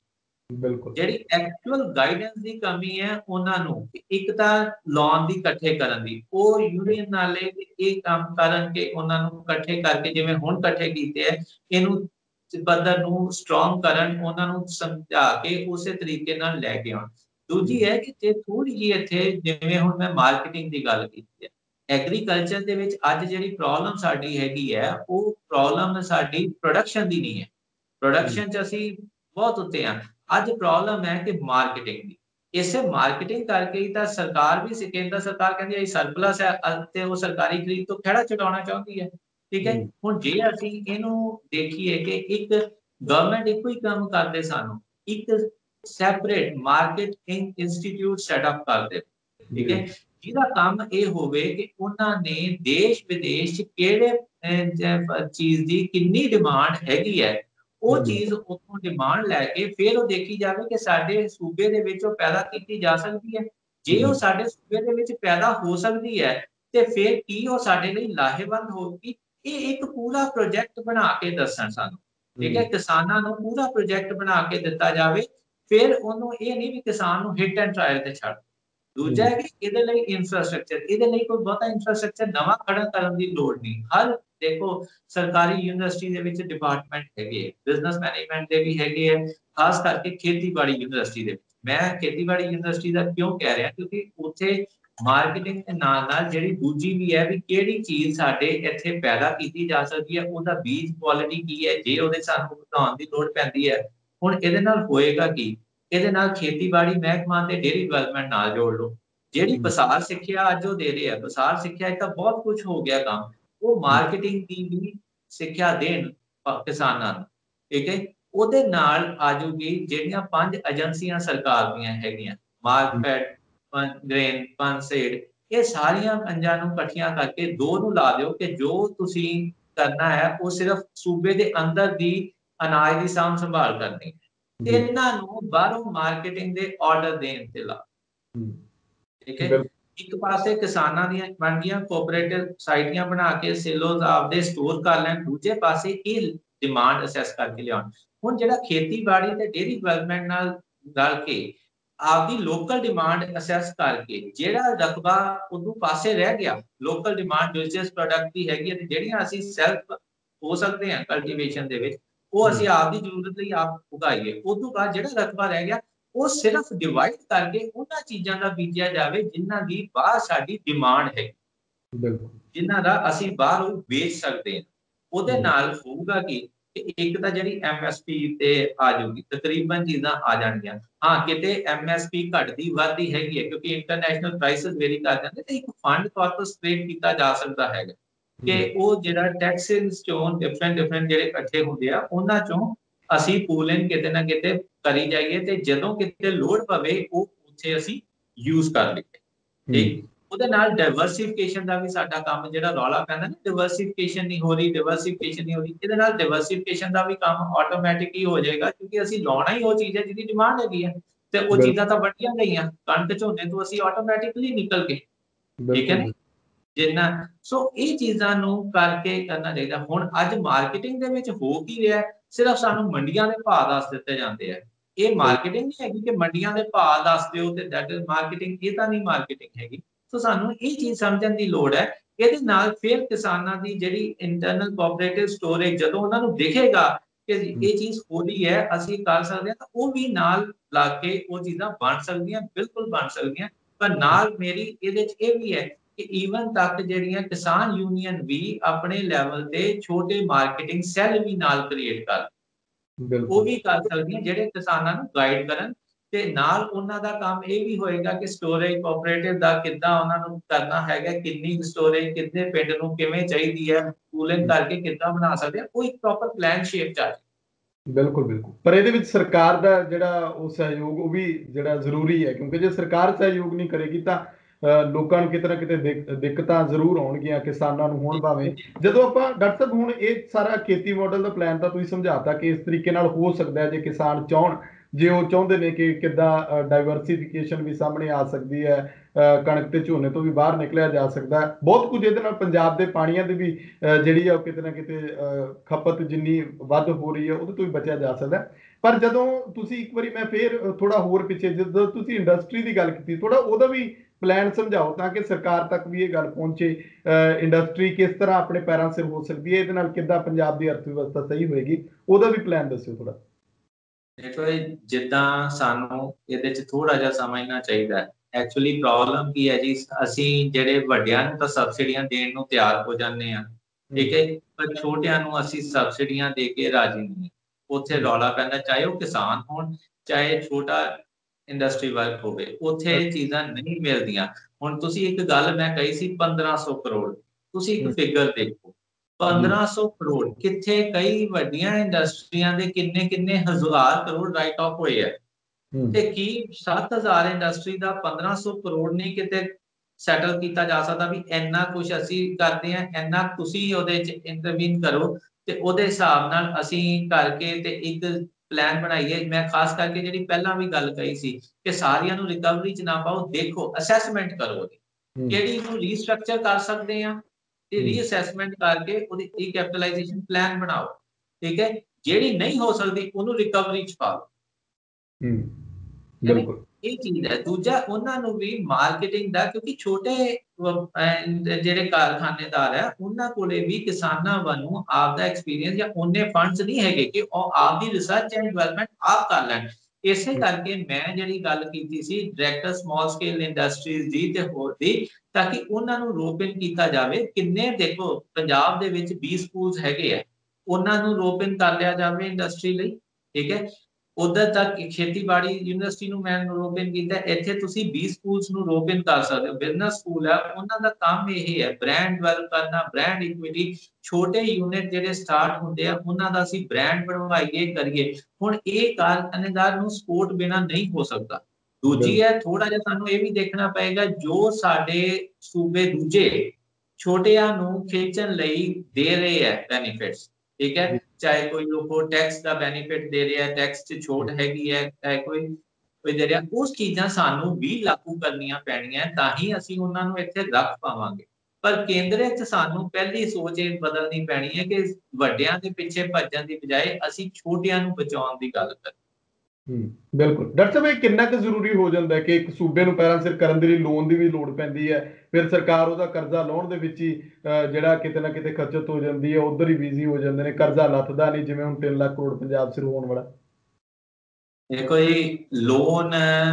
ਬਿਲਕੁਲ। ਜਿਹੜੀ ਐਕਚੁਅਲ ਗਾਈਡੈਂਸ ਦੀ ਕਮੀ ਹੈ ਉਹਨਾਂ ਨੂੰ, ਇੱਕ ਤਾਂ ਲੋਨ ਦੀ ਇਕੱਠੇ ਕਰਨ ਦੀ, ਉਹ ਯੂਨੀਅਨ ਨਾਲੇ ਇਹ ਕੰਮ ਕਰਨ ਕਿ ਉਹਨਾਂ ਨੂੰ ਇਕੱਠੇ ਕਰਕੇ, ਜਿਵੇਂ ਹੁਣ ਇਕੱਠੇ ਕੀਤੇ ਹੈ, ਇਹਨੂੰ ਪੱਧਰ ਨੂੰ ਸਟਰੋਂਗ ਕਰਨ, ਉਹਨਾਂ ਨੂੰ ਸਮਝਾ ਕੇ ਉਸੇ ਤਰੀਕੇ ਨਾਲ ਲੈ ਕੇ ਆਉਣ। ਦੂਜੀ ਹੈ ਕਿ ਜੇ ਥੋੜੀ ਜਿਹੀ ਇੱਥੇ, ਜਿਵੇਂ ਹੁਣ ਮੈਂ ਮਾਰਕੀਟਿੰਗ ਦੀ ਗੱਲ ਕੀਤੀ ਹੈ, ਐਗਰੀਕਲਚਰ ਦੇ ਵਿੱਚ ਅੱਜ ਜਿਹੜੀ ਪ੍ਰੋਬਲਮ ਸਾਡੀ ਹੈਗੀ ਹੈ, ਉਹ ਪ੍ਰੋਬਲਮ ਸਾਡੀ ਪ੍ਰੋਡਕਸ਼ਨ ਦੀ ਨਹੀਂ ਹੈ। ਪ੍ਰੋਡਕਸ਼ਨ 'ਚ ਅਸੀਂ ਬਹੁਤ ਉੱਤੇ ਆ। ਅੱਜ ਪ੍ਰੋਬਲਮ ਹੈ ਕਿ ਮਾਰਕੀਟਿੰਗ ਦੀ। ਇਸੇ ਮਾਰਕੀਟਿੰਗ ਕਰਕੇ ਹੀ ਤਾਂ ਸਰਕਾਰ ਵੀ, ਕੇਂਦਰ ਸਰਕਾਰ ਕਹਿੰਦੀ ਹੈ ਸਰਪਲਸ ਹੈ ਤੇ ਉਹ ਸਰਕਾਰੀ ਖਰੀਦ ਤੋਂ ਖਹਿੜਾ ਛਡਾਉਣਾ ਚਾਹੁੰਦੀ ਹੈ। ਠੀਕ ਹੈ, ਹੁਣ ਜੇ ਅਸੀਂ ਇਹਨੂੰ ਦੇਖੀਏ ਕਿ ਇੱਕ ਗਵਰਨਮੈਂਟ ਇੱਕੋ ਹੀ ਕੰਮ ਕਰਦੇ, ਸਾਨੂੰ ਇੱਕ ਸੈਪਰੇਟ ਮਾਰਕੀਟਿੰਗ ਇੰਸਟੀਚਿਊਟ ਸੈਟਅਪ ਕਰਦੇ, ਠੀਕ ਹੈ, ਜਿਹਦਾ ਕੰਮ ਇਹ ਹੋਵੇ ਕਿ ਉਹਨਾਂ ਨੇ ਦੇਸ਼ ਵਿਦੇਸ਼ 'ਚ ਕਿਹੜੇ ਚੀਜ਼ ਦੀ ਕਿੰਨੀ ਡਿਮਾਂਡ ਹੈਗੀ ਹੈ, ਉਹ ਚੀਜ਼ ਉੱਥੋਂ ਡਿਮਾਂਡ ਲੈ ਕੇ ਫਿਰ ਉਹ ਦੇਖੀ ਜਾਵੇ ਕਿ ਸਾਡੇ ਸੂਬੇ ਦੇ ਵਿੱਚ ਉਹ ਪੈਦਾ ਕੀਤੀ ਜਾ ਸਕਦੀ ਹੈ। ਜੇ ਉਹ ਸਾਡੇ ਸੂਬੇ ਦੇ ਵਿੱਚ ਪੈਦਾ ਹੋ ਸਕਦੀ ਹੈ ਤੇ ਫਿਰ ਕੀ ਉਹ ਸਾਡੇ ਲਈ ਲਾਹੇਵੰਦ ਹੋਊਗੀ। ਇਹ ਇੱਕ ਪੂਰਾ ਪ੍ਰੋਜੈਕਟ ਬਣਾ ਕੇ ਦੱਸਣ ਸਾਨੂੰ, ਠੀਕ ਹੈ, ਕਿਸਾਨਾਂ ਨੂੰ ਪੂਰਾ ਪ੍ਰੋਜੈਕਟ ਬਣਾ ਕੇ ਦਿੱਤਾ ਜਾਵੇ। ਫਿਰ ਉਹਨੂੰ ਇਹ ਨਹੀਂ ਵੀ ਕਿਸਾਨ ਨੂੰ ਹਿੱਟ ਐਂਡ ਟ੍ਰਾਇਲ ਤੇ ਛੱਡ। ਦੂਜਾ ਹੈ ਕਿ ਇਹਦੇ ਲਈ ਇਨਫਰਾਸਟ੍ਰਕਚਰ, ਇਹਦੇ ਲਈ ਕੋਈ ਬਹੁਤਾ ਇਨਫਰਾਸਟ੍ਰਕਚਰ ਨਵਾਂ ਖੜਾ ਕਰਨ ਦੀ ਲੋੜ ਨਹੀਂ। ਹਰ ਦੇਖੋ ਸਰਕਾਰੀ ਯੂਨੀਵਰਸਿਟੀ ਦੇ ਵਿੱਚ ਡਿਪਾਰਟਮੈਂਟ ਹੈਗੇ, ਬਿਜ਼ਨਸ ਮੈਨੇਜਮੈਂਟ ਦੇ ਵੀ ਹੈਗੇ ਹੈ, ਖਾਸ ਕਰਕੇ ਖੇਤੀਬਾੜੀ ਯੂਨੀਵਰਸਿਟੀ ਦੇ ਵਿੱਚ। ਮੈਂ ਖੇਤੀਬਾੜੀ ਯੂਨੀਵਰਸਿਟੀ ਦਾ ਕਿਉਂ ਕਹਿ ਰਿਹਾ, ਕਿਉਂਕਿ ਉੱਥੇ ਮਾਰਕੀਟਿੰਗ ਦੇ ਨਾਲ ਜਿਹੜੀ ਦੂਜੀ ਵੀ ਹੈ ਵੀ ਕਿਹੜੀ ਚੀਜ਼ ਸਾਡੇ ਇੱਥੇ ਪੈਦਾ ਕੀਤੀ ਜਾ ਸਕਦੀ ਹੈ, ਉਹਦਾ ਬੀਜ ਕੁਆਲਿਟੀ ਕੀ ਹੈ, ਜੇ ਉਹਦੇ ਸਾਨੂੰ ਵਧਾਉਣ ਦੀ ਲੋੜ ਪੈਂਦੀ ਹੈ। ਹੁਣ ਇਹਦੇ ਨਾਲ ਹੋਏਗਾ ਕੀ, ਇਹਦੇ ਨਾਲ ਖੇਤੀਬਾੜੀ ਮਹਿਕਮਾ ਤੇ ਡੇਅਰੀ ਡਿਵੈਲਪਮੈਂਟ ਨਾਲ ਜੋੜ ਲਓ। ਜਿਹੜੀ ਪਸਾਰ ਸਿੱਖਿਆ ਅੱਜ ਉਹ ਦੇ ਰਹੇ ਆ, ਪਸਾਰ ਸਿੱਖਿਆ ਤਾਂ ਬਹੁਤ ਕੁਝ ਹੋ ਗਿਆ ਕੰਮ, ਉਹ ਮਾਰਕੀਟਿੰਗ ਦੀ ਵੀ ਸਿੱਖਿਆ ਦੇਣ ਕਿਸਾਨਾਂ ਨੂੰ, ਠੀਕ ਹੈ। ਉਹਦੇ ਨਾਲ ਆਜੂਗੀ ਜਿਹੜੀਆਂ 5 ਏਜੰਸੀਆਂ ਸਰਕਾਰ ਦੀਆਂ ਹੈਗੀਆਂ, ਮਾਰਕਫੈਡ, ਗ੍ਰੇਨ, ਪੰਸੇਡ, ਇਹ ਸਾਰੀਆਂ 5 ਨੂੰ ਇਕੱਠੀਆਂ ਕਰਕੇ 2 ਨੂੰ ਲਾ ਦਿਓ ਕਿ ਜੋ ਤੁਸੀਂ ਕਰਨਾ ਹੈ ਉਹ ਸਿਰਫ ਸੂਬੇ ਦੇ ਅੰਦਰ ਦੀ ਅਨਾਜ ਦੀ ਸਾਂਭ ਸੰਭਾਲ ਕਰਨੀ ਹੈ। ਇਹਨਾਂ ਨੂੰ ਬਾਹਰੋਂ ਮਾਰਕੀਟਿੰਗ ਦੇ ਆਰਡਰ ਦੇਣ ਤੇ ਲਾ, ਠੀਕ ਹੈ। ਇੱਕ ਪਾਸੇ ਕਿਸਾਨਾਂ ਦੀਆਂ ਬਣ ਗਈਆਂ ਕੋਆਪਰੇਟਿਵ ਸੁਸਾਇਟੀਆਂ ਬਣਾ ਕੇ ਸਿਲੋਜ਼ ਆਪਦੇ ਸਟੋਰ ਕਰ ਲੈਣ, ਦੂਜੇ ਪਾਸੇ ਇਹ ਡਿਮਾਂਡ ਅਸੈਸ ਕਰਕੇ ਲਿਆਉਣ। ਹੁਣ ਜਿਹੜਾ ਖੇਤੀਬਾੜੀ ਤੇ ਡੇਅਰੀ ਡਿਵੈਲਪਮੈਂਟ ਨਾਲ ਰਲ ਕੇ ਆਪਦੀ ਲੋਕਲ ਡਿਮਾਂਡ ਅਸੈਸ ਕਰਕੇ ਜਿਹੜਾ ਰਕਬਾ ਉਦੋਂ ਪਾਸੇ ਰਹਿ ਗਿਆ, ਲੋਕਲ ਡਿਮਾਂਡ ਡਿਲੀਸ਼ੀਅਸ ਪ੍ਰੋਡਕਟ ਦੀ ਹੈਗੀ ਹੈ, ਤੇ ਜਿਹੜੀਆਂ ਅਸੀਂ ਸੈਲਫ ਹੋ ਸਕਦੇ ਹਾਂ ਕਲਟੀਵੇਸ਼ਨ ਦੇ ਵਿੱਚ, ਉਹ ਅਸੀਂ ਆਪਦੀ ਜ਼ਰੂਰਤ ਲਈ ਆਪ ਉਗਾਈਏ। ਉਸ ਤੋਂ ਬਾਅਦ ਜਿਹੜਾ ਰਕਬਾ ਰਹਿ ਗਿਆ ਉਹ ਸਿਰਫ ਡਿਵਾਈਡ ਕਰਕੇ ਉਹਨਾਂ ਚੀਜ਼ਾਂ ਦਾ ਬੀਜਿਆ ਜਾਵੇ ਜਿਨ੍ਹਾਂ ਦੀ ਬਾਹਰ ਸਾਡੀ ਡਿਮਾਂਡ ਹੈ, ਜਿਨ੍ਹਾਂ ਦਾ ਅਸੀਂ ਬਾਹਰੋਂ ਵੇਚ ਸਕਦੇ ਹਾਂ। ਉਹਦੇ ਨਾਲ ਹੋਊਗਾ ਕਿ ਇੱਕ ਤਾਂ ਜਿਹੜੀ ਐਮਐਸਪੀ ਤੇ ਆ ਜਾਊਗੀ, ਤਕਰੀਬਨ ਚੀਜ਼ਾਂ ਆ ਜਾਣਗੀਆਂ। ਹਾਂ, ਕਿਤੇ ਐਮਐਸਪੀ ਘਟਦੀ ਵੱਧਦੀ ਹੈਗੀ ਹੈ ਕਿਉਂਕਿ ਇੰਟਰਨੈਸ਼ਨਲ ਪ੍ਰਾਈਸਸ ਵੇਰੀ ਕਰ ਜਾਂਦੇ, ਤੇ ਇੱਕ ਫੰਡ ਕਾਰਪਸ ਕ੍ਰੀਏਟ ਕੀਤਾ ਜਾ ਸਕਦਾ ਹੈਗਾ ਕਿ ਉਹ ਜਿਹੜਾ ਟੈਕਸਿਸ ਚੋਂ ਡਿਫਰੈਂਟ ਜਿਹੜੇ ਇਕੱਠੇ ਹੁੰਦੇ ਆ, ਉਹਨਾਂ ਚੋਂ ਅਸੀਂ ਪੂਲਿੰਗ ਕਿਤੇ ਨਾ ਕਿਤੇ ਕਰੀ ਜਾਈਏ ਤੇ ਜਦੋਂ ਕਿਤੇ ਲੋੜ ਪਵੇ ਉਹ ਉੱਥੇ ਅਸੀਂ ਯੂਜ਼ ਕਰ ਲਈਏ, ਠੀਕ। ਉਹਦੇ ਨਾਲ ਡਾਈਵਰਸਿਫਿਕੇਸ਼ਨ ਦਾ ਵੀ ਸਾਡਾ ਕੰਮ, ਜਿਹੜਾ ਰੌਲਾ ਪੈਂਦਾ ਨਾ ਡਾਈਵਰਸਿਫਿਕੇਸ਼ਨ ਨਹੀਂ ਹੋ ਰਹੀ, ਡਾਈਵਰਸਿਫਿਕੇਸ਼ਨ ਨਹੀਂ ਹੋ ਰਹੀ, ਇਹਦੇ ਨਾਲ ਡਾਈਵਰਸਿਫਿਕੇਸ਼ਨ ਦਾ ਵੀ ਕੰਮ ਆਟੋਮੈਟਿਕ ਹੀ ਹੋ ਜਾਏਗਾ ਕਿਉਂਕਿ ਅਸੀਂ ਲਾਉਣਾ ਹੀ ਉਹ ਚੀਜ਼ ਹੈ ਜਿਹਦੀ ਡਿਮਾਂਡ ਹੈਗੀ ਹੈ, ਤੇ ਉਹ ਚੀਜ਼ਾਂ ਤਾਂ ਵੱਡੀਆਂ ਗਈਆਂ, ਕਣਕ ਝੋਨੇ ਤੋਂ ਅਸੀਂ ਆਟੋਮੈਟਿਕਲੀ ਨਿਕਲ ਗਏ, ਠੀਕ ਹੈ ਨਾ। ਜਿੰਨਾ ਸੋ ਇਹ ਚੀਜ਼ਾਂ ਨੂੰ ਕਰਕੇ ਕਰਨਾ ਚਾਹੀਦਾ। ਹੁਣ ਅੱਜ ਮਾਰਕੀਟਿੰਗ ਦੇ ਵਿੱਚ ਹੋ ਕੀ ਰਿਹਾ, ਸਿਰਫ ਸਾਨੂੰ ਮੰਡੀਆਂ ਦੇ ਭਾਅ ਦੱਸ ਦਿੱਤੇ ਜਾਂਦੇ ਆ। ਇਹ ਮਾਰਕੀਟਿੰਗ ਨਹੀਂ ਹੈਗੀ ਕਿ ਮੰਡੀਆਂ ਦੇ ਭਾਅ ਦੱਸ ਦਿਓ ਤੇ ਦੈਟ ਇਜ਼ ਮਾਰਕੀਟਿੰਗ, ਇਹ ਤਾਂ ਨਹੀਂ ਮਾਰਕੀਟਿੰਗ ਹੈਗੀ। ਸੋ ਸਾਨੂੰ ਇਹ ਚੀਜ਼ ਸਮਝਣ ਦੀ ਲੋੜ ਹੈ। ਇਹਦੇ ਨਾਲ ਫਿਰ ਕਿਸਾਨਾਂ ਦੀ ਜਿਹੜੀ ਇੰਟਰਨਲ ਕੋਆਪਰੇਟਿਵ ਸਟੋਰੇਜ, ਜਦੋਂ ਉਹਨਾਂ ਨੂੰ ਦਿਖੇਗਾ ਕਿ ਇਹ ਚੀਜ਼ ਹੋ ਰਹੀ ਹੈ, ਅਸੀਂ ਕਰ ਸਕਦੇ ਹਾਂ, ਤਾਂ ਉਹ ਵੀ ਨਾਲ ਲਾ ਕੇ ਉਹ ਚੀਜ਼ਾਂ ਬਣ ਸਕਦੀਆਂ, ਬਿਲਕੁਲ ਬਣ ਸਕਦੀਆਂ। ਪਰ ਨਾਲ ਮੇਰੀ ਇਹਦੇ 'ਚ ਇਹ ਵੀ ਹੈ ਕਿ ਈਵਨ ਤੱਕ ਜਿਹੜੀਆਂ ਕਿਸਾਨ ਯੂਨੀਅਨ ਵੀ ਆਪਣੇ ਲੈਵਲ ਤੇ ਛੋਟੇ ਮਾਰਕੀਟਿੰਗ ਸੈੱਲ ਵੀ ਨਾਲ ਕ੍ਰੀਏਟ ਕਰ, ਉਹ ਵੀ ਕਰ ਸਕਦੀਆਂ ਜਿਹੜੇ ਕਿਸਾਨਾਂ ਨੂੰ ਗਾਈਡ ਕਰਨ, ਤੇ ਨਾਲ ਉਹਨਾਂ ਦਾ ਕੰਮ ਇਹ ਵੀ ਹੋਏਗਾ ਕਿ ਸਟੋਰੇਜ ਕੋਆਪਰੇਟਿਵ ਦਾ ਕਿੱਦਾਂ ਉਹਨਾਂ ਨੂੰ ਕਰਨਾ ਹੈਗਾ, ਕਿੰਨੀ ਸਟੋਰੇਜ ਕਿੰਨੇ ਪਿੰਡ ਨੂੰ ਕਿਵੇਂ ਚਾਹੀਦੀ ਹੈ, ਪੂਲਿੰਗ ਕਰਕੇ ਕਿੱਦਾਂ ਬਣਾ ਸਕਦੇ ਆ, ਉਹ ਇੱਕ ਪ੍ਰੋਪਰ ਪਲਾਨ ਸ਼ੇਪ ਚ ਆ ਜਾਏ। ਬਿਲਕੁਲ। ਪਰ ਇਹਦੇ ਵਿੱਚ ਸਰਕਾਰ ਦਾ ਜਿਹੜਾ ਉਹ ਸਹਿਯੋਗ ਉਹ ਵੀ ਜਿਹੜਾ ਜ਼ਰੂਰੀ ਹੈ, ਕਿਉਂਕਿ ਜੇ ਸਰਕਾਰ ਸਹਿਯੋਗ ਨਹੀਂ ਕਰੇਗੀ ਤਾਂ ਲੋਕਾਂ ਨੂੰ ਕਿਤੇ ਨਾ ਕਿਤੇ ਦਿੱਕਤਾਂ ਜ਼ਰੂਰ ਆਉਣਗੀਆਂ, ਕਿਸਾਨਾਂ ਨੂੰ ਹੋਣ ਭਾਵੇਂ। ਜਦੋਂ ਆਪਾਂ ਡਾਕਟਰ ਸਾਹਿਬ ਹੁਣ ਇਹ ਸਾਰਾ ਖੇਤੀ ਮਾਡਲ ਦਾ ਪਲਾਨ ਤਾਂ ਤੁਸੀਂ ਸਮਝਾਤਾ ਕਿ ਇਸ ਤਰੀਕੇ ਨਾਲ ਹੋ ਸਕਦਾ ਹੈ ਜੇ ਕਿਸਾਨ ਚਾਹਣ, ਜੇ ਉਹ ਚਾਹੁੰਦੇ ਨੇ ਕਿ ਕਿੱਦਾਂ ਡਾਈਵਰਸੀਫਿਕੇਸ਼ਨ ਵੀ ਸਾਹਮਣੇ ਆ ਸਕਦੀ ਹੈ, ਕਣਕ ਤੇ ਝੋਨੇ ਤੋਂ ਵੀ ਬਾਹਰ ਨਿਕਲਿਆ ਜਾ ਸਕਦਾ ਹੈ। ਬਹੁਤ ਕੁਝ ਇਹਦੇ ਨਾਲ ਪੰਜਾਬ ਦੇ ਪਾਣੀਆਂ ਦੀ ਵੀ ਜਿਹੜੀ ਆ ਉਹ ਕਿਤੇ ਨਾ ਕਿਤੇ ਖਪਤ ਜਿੰਨੀ ਵੱਧ ਹੋ ਰਹੀ ਹੈ ਉਹਦੇ ਤੋਂ ਵੀ ਬਚਿਆ ਜਾ ਸਕਦਾ। ਪਰ ਜਦੋਂ ਤੁਸੀਂ ਇੱਕ ਵਾਰੀ, ਮੈਂ ਫੇਰ ਥੋੜਾ ਹੋਰ ਪਿੱਛੇ, ਜਦੋਂ ਤੁਸੀਂ ਇੰਡਸਟਰੀ ਦੀ ਗੱਲ ਕੀਤੀ, ਥੋੜਾ ਉਹਦਾ ਵੀ ਪਲਾਨ ਸਮਝਾਓ ਤਾਂ ਕਿ ਸਰਕਾਰ ਤੱਕ ਵੀ ਇਹ ਗੱਲ ਪਹੁੰਚੇ। ਇੰਡਸਟਰੀ ਕਿਸ ਤਰ੍ਹਾਂ ਆਪਣੇ ਪੈਰਾਂ ਸਿਰ ਹੋ ਸਕਦੀ ਹੈ, ਇਹਦੇ ਨਾਲ ਕਿੱਦਾਂ ਪੰਜਾਬ ਦੀ ਅਰਥ ਵਿਵਸਥਾ ਸਹੀ ਹੋਏਗੀ, ਉਹਦਾ ਵੀ ਪਲਾਨ ਦੱਸਿਓ ਥੋੜਾ। ਦੇਖੋ ਜਿੱਦਾਂ ਸਾਨੂੰ ਇਹਦੇ ਚ ਥੋੜਾ ਜਿਹਾ ਸਮਝਣਾ ਚਾਹੀਦਾ ਹੈ। ਐਕਚੁਅਲੀ ਪ੍ਰੋਬਲਮ ਕੀ ਹੈ ਜੀ, ਅਸੀਂ ਜਿਹੜੇ ਵੱਡਿਆਂ ਨੂੰ ਤਾਂ ਸਬਸਿਡੀਆਂ ਦੇਣ ਨੂੰ ਤਿਆਰ ਹੋ ਜਾਂਦੇ ਆ, ਠੀਕ ਹੈ, ਪਰ ਛੋਟਿਆਂ ਨੂੰ ਅਸੀਂ ਸਬਸਿਡੀਆਂ ਦੇ ਕੇ ਰਾਜੀ ਨਹੀਂ। ਉੱਥੇ ਰੌਲਾ ਪੈਂਦਾ, ਚਾਹੇ ਉਹ ਕਿਸਾਨ ਹੋਣ, ਚਾਹੇ ਛੋਟਾ ਇੰਡਸਟਰੀ ਵਰਕ ਹੋਵੇ, ਉੱਥੇ ਚੀਜ਼ਾਂ ਨਹੀਂ ਮਿਲਦੀਆਂ। ਹੁਣ ਤੁਸੀਂ ਇੱਕ ਗੱਲ ਮੈਂ ਕਹੀ ਸੀ 1500 ਕਰੋੜ, ਤੁਸੀਂ ਇੱਕ ਫਿਗਰ ਦੇਖੋ 1500 ਕਰੋੜ ਕਿੱਥੇ, ਕਈ ਵੱਡੀਆਂ ਇੰਡਸਟਰੀਆਂ ਦੇ ਕਿੰਨੇ ਕਿੰਨੇ ਹਜ਼ਾਰ ਕਰੋੜ ਰਾਈਟ ਆਫ ਹੋਏ ਆ, ਤੇ ਕੀ 7000 ਇੰਡਸਟਰੀ ਦਾ 1500 ਕਰੋੜ ਨਹੀਂ ਕਿਤੇ ਸੈਟਲ ਕੀਤਾ ਜਾ ਸਕਦਾ ਵੀ ਇੰਨਾ ਕੁਝ ਅਸੀਂ ਕਰਦੇ ਆ, ਇੰਨਾ ਤੁਸੀਂ ਉਹਦੇ ਚ ਇੰਟਰਵੀਨ ਕਰੋ ਤੇ ਉਹਦੇ ਹਿਸਾਬ ਨਾਲ ਅਸੀਂ ਕਰਕੇ ਤੇ ਇੱਕ ਪਲਾਨ ਬਣਾਈਏ। ਮੈਂ ਖਾਸ ਕਰਕੇ ਜਿਹੜੀ ਪਹਿਲਾਂ ਵੀ ਗੱਲ ਕਹੀ ਸੀ ਕਿ ਸਾਰਿਆਂ ਨੂੰ ਰਿਕਵਰੀ ਚ ਨਾ ਪਾਓ, ਦੇਖੋ ਅਸੈਸਮੈਂਟ ਕਰੋ ਕਿਹੜੀ ਨੂੰ ਰੀਸਟਰਕਚਰ ਕਰ ਸਕਦੇ ਆ ਤੇ ਰੀਅਸੈਸਮੈਂਟ ਕਰਕੇ ਉਹਦੀ ਰੀਕੈਪੀਟਲਾਈਜੇਸ਼ਨ ਪਲਾਨ ਬਣਾਓ, ਠੀਕ ਹੈ, ਜਿਹੜੀ ਨਹੀਂ ਹੋ ਸਕਦੀ ਉਹਨੂੰ ਰਿਕਵਰੀ ਚ ਪਾਓ। ਬਿਲਕੁਲ ਇਹ ਚੀਜ਼ ਹੈ। ਦੂਜਾ ਉਹਨਾਂ ਨੂੰ ਵੀ ਮਾਰਕੀਟਿੰਗ ਦਾ, ਕਿਉਂਕਿ ਛੋਟੇ ਜਿਹੜੇ ਕਾਰਖਾਨੇਦਾਰ ਹੈ ਉਹਨਾਂ ਕੋਲੇ ਵੀ ਕਿਸਾਨਾਂ ਵੱਲੋਂ ਆਪਦਾ ਐਕਸਪੀਰੀਅੰਸ ਜਾਂ ਉਹਨੇ ਫੰਡਸ ਨਹੀਂ ਹੈਗੇ ਕਿ ਉਹ ਆਪਦੀ ਰਿਸਰਚ ਐਂਡ ਡਿਵੈਲਪਮੈਂਟ ਆਪ ਕਰ ਲੈਣ। ਇਸੇ ਕਰਕੇ ਮੈਂ ਜਿਹੜੀ ਗੱਲ ਕੀਤੀ ਸੀ ਡਾਇਰੈਕਟਰ ਸਮਾਲ ਸਕੇਲ ਇੰਡਸਟਰੀਜ਼ ਦੀ ਤੇ ਹੋਰ ਦੀ, ਤਾਂ ਕਿ ਉਹਨਾਂ ਨੂੰ ਰੋਪ ਇਨ ਕੀਤਾ ਜਾਵੇ। ਕਿੰਨੇ ਦੇਖੋ ਪੰਜਾਬ ਦੇ ਵਿੱਚ 20 ਸਕੂਲਸ ਹੈਗੇ ਆ, ਉਹਨਾਂ ਨੂੰ ਰੋਪ ਇਨ ਕਰ ਲਿਆ ਜਾਵੇ ਇੰਡਸਟਰੀ ਲਈ, ਠੀਕ ਹੈ। ਉਧਰ ਤੱਕ ਖੇਤੀਬਾੜੀ ਯੂਨੀਵਰਸਿਟੀ ਨੂੰ ਮੈਂ ਰੋਪ ਇਨ ਕੀਤਾ, ਇੱਥੇ ਤੁਸੀਂ 20 ਸਕੂਲਸ ਨੂੰ ਰੋਪ ਇਨ ਕਰ ਸਕਦੇ ਹੋ। ਬਿਜ਼ਨਸ ਸਕੂਲ ਹੈ, ਉਹਨਾਂ ਦਾ ਕੰਮ ਇਹ ਹੈ ਬ੍ਰਾਂਡ ਡਿਵੈਲਪ ਕਰਨਾ, ਬ੍ਰਾਂਡ ਇਕੁਇਟੀ, ਛੋਟੇ ਯੂਨਿਟ ਜਿਹੜੇ ਸਟਾਰਟ ਹੁੰਦੇ ਆ ਉਹਨਾਂ ਦਾ ਅਸੀਂ ਬ੍ਰਾਂਡ ਬਣਵਾਈਏ ਕਰੀਏ। ਹੁਣ ਇਹ ਕਾਰਖਾਨੇਦਾਰ ਨੂੰ ਸਪੋਰਟ ਬਿਨਾਂ ਨਹੀਂ ਹੋ ਸਕਦਾ। ਦੂਜੀ ਹੈ, ਥੋੜਾ ਜਿਹਾ ਸਾਨੂੰ ਇਹ ਵੀ ਦੇਖਣਾ ਪਏਗਾ ਜੋ ਸਾਡੇ ਸੂਬੇ ਦੂਜੇ ਛੋਟਿਆਂ ਨੂੰ ਖਿੱਚਣ ਲਈ ਦੇ ਰਹੇ ਹੈ ਬੈਨੀਫਿਟਸ, ਠੀਕ ਹੈ, ਚਾਹੇ ਕੋਈ ਲੋਕੋ ਟੈਕਸ ਦਾ ਬੈਨੀਫਿਟ ਦੇ ਰਿਹਾ ਹੈ, ਟੈਕਸ 'ਚ ਛੋਟ ਹੈਗੀ ਹੈ, ਚਾਹੇ ਕੋਈ ਦੇ ਰਿਹਾ, ਉਸ ਚੀਜ਼ਾਂ ਸਾਨੂੰ ਵੀ ਲਾਗੂ ਕਰਨੀਆਂ ਪੈਣੀਆਂ ਤਾਂ ਹੀ ਅਸੀਂ ਉਹਨਾਂ ਨੂੰ ਇੱਥੇ ਰੱਖ ਪਾਵਾਂਗੇ। ਪਰ ਕੇਂਦਰ 'ਚ ਸਾਨੂੰ ਪਹਿਲੀ ਸੋਚ ਇਹ ਬਦਲਣੀ ਪੈਣੀ ਹੈ ਕਿ ਵੱਡਿਆਂ ਦੇ ਪਿੱਛੇ ਭੱਜਣ ਦੀ ਬਜਾਏ ਅਸੀਂ ਛੋਟਿਆਂ ਨੂੰ ਬਚਾਉਣ ਦੀ ਗੱਲ ਕਰੀਏ। ਬਿਲਕੁਲ ਡਾਕਟਰ ਸਾਹਿਬ, ਇਹ ਕਿੰਨਾ ਕੁ ਜ਼ਰੂਰੀ ਹੋ ਜਾਂਦਾ ਹੈ ਕਿ ਇੱਕ ਸੂਬੇ ਨੂੰ ਪੈਰਾਂ ਸਿਰ ਕਰਨ ਦੇ ਲਈ ਲੋਨ ਦੀ ਵੀ ਲੋੜ ਪੈਂਦੀ ਹੈ, ਫਿਰ ਸਰਕਾਰ ਉਹਦਾ ਕਰਜ਼ਾ ਲਾਉਣ ਦੇ ਵਿੱਚ ਹੀ ਜਿਹੜਾ ਕਿਤੇ ਨਾ ਕਿਤੇ ਖਚਤ ਹੋ ਜਾਂਦੀ ਹੈ, ਉਧਰ ਹੀ ਬਿਜ਼ੀ ਹੋ ਜਾਂਦੇ ਨੇ, ਕਰਜ਼ਾ ਲੱਥਦਾ ਨਹੀਂ, ਜਿਵੇਂ ਹੁਣ 3 ਲੱਖ ਕਰੋੜ ਪੰਜਾਬ ਸਿਰ ਹੋਣ ਵਾਲਾ। ਦੇਖੋ ਜੀ, ਲੋਨ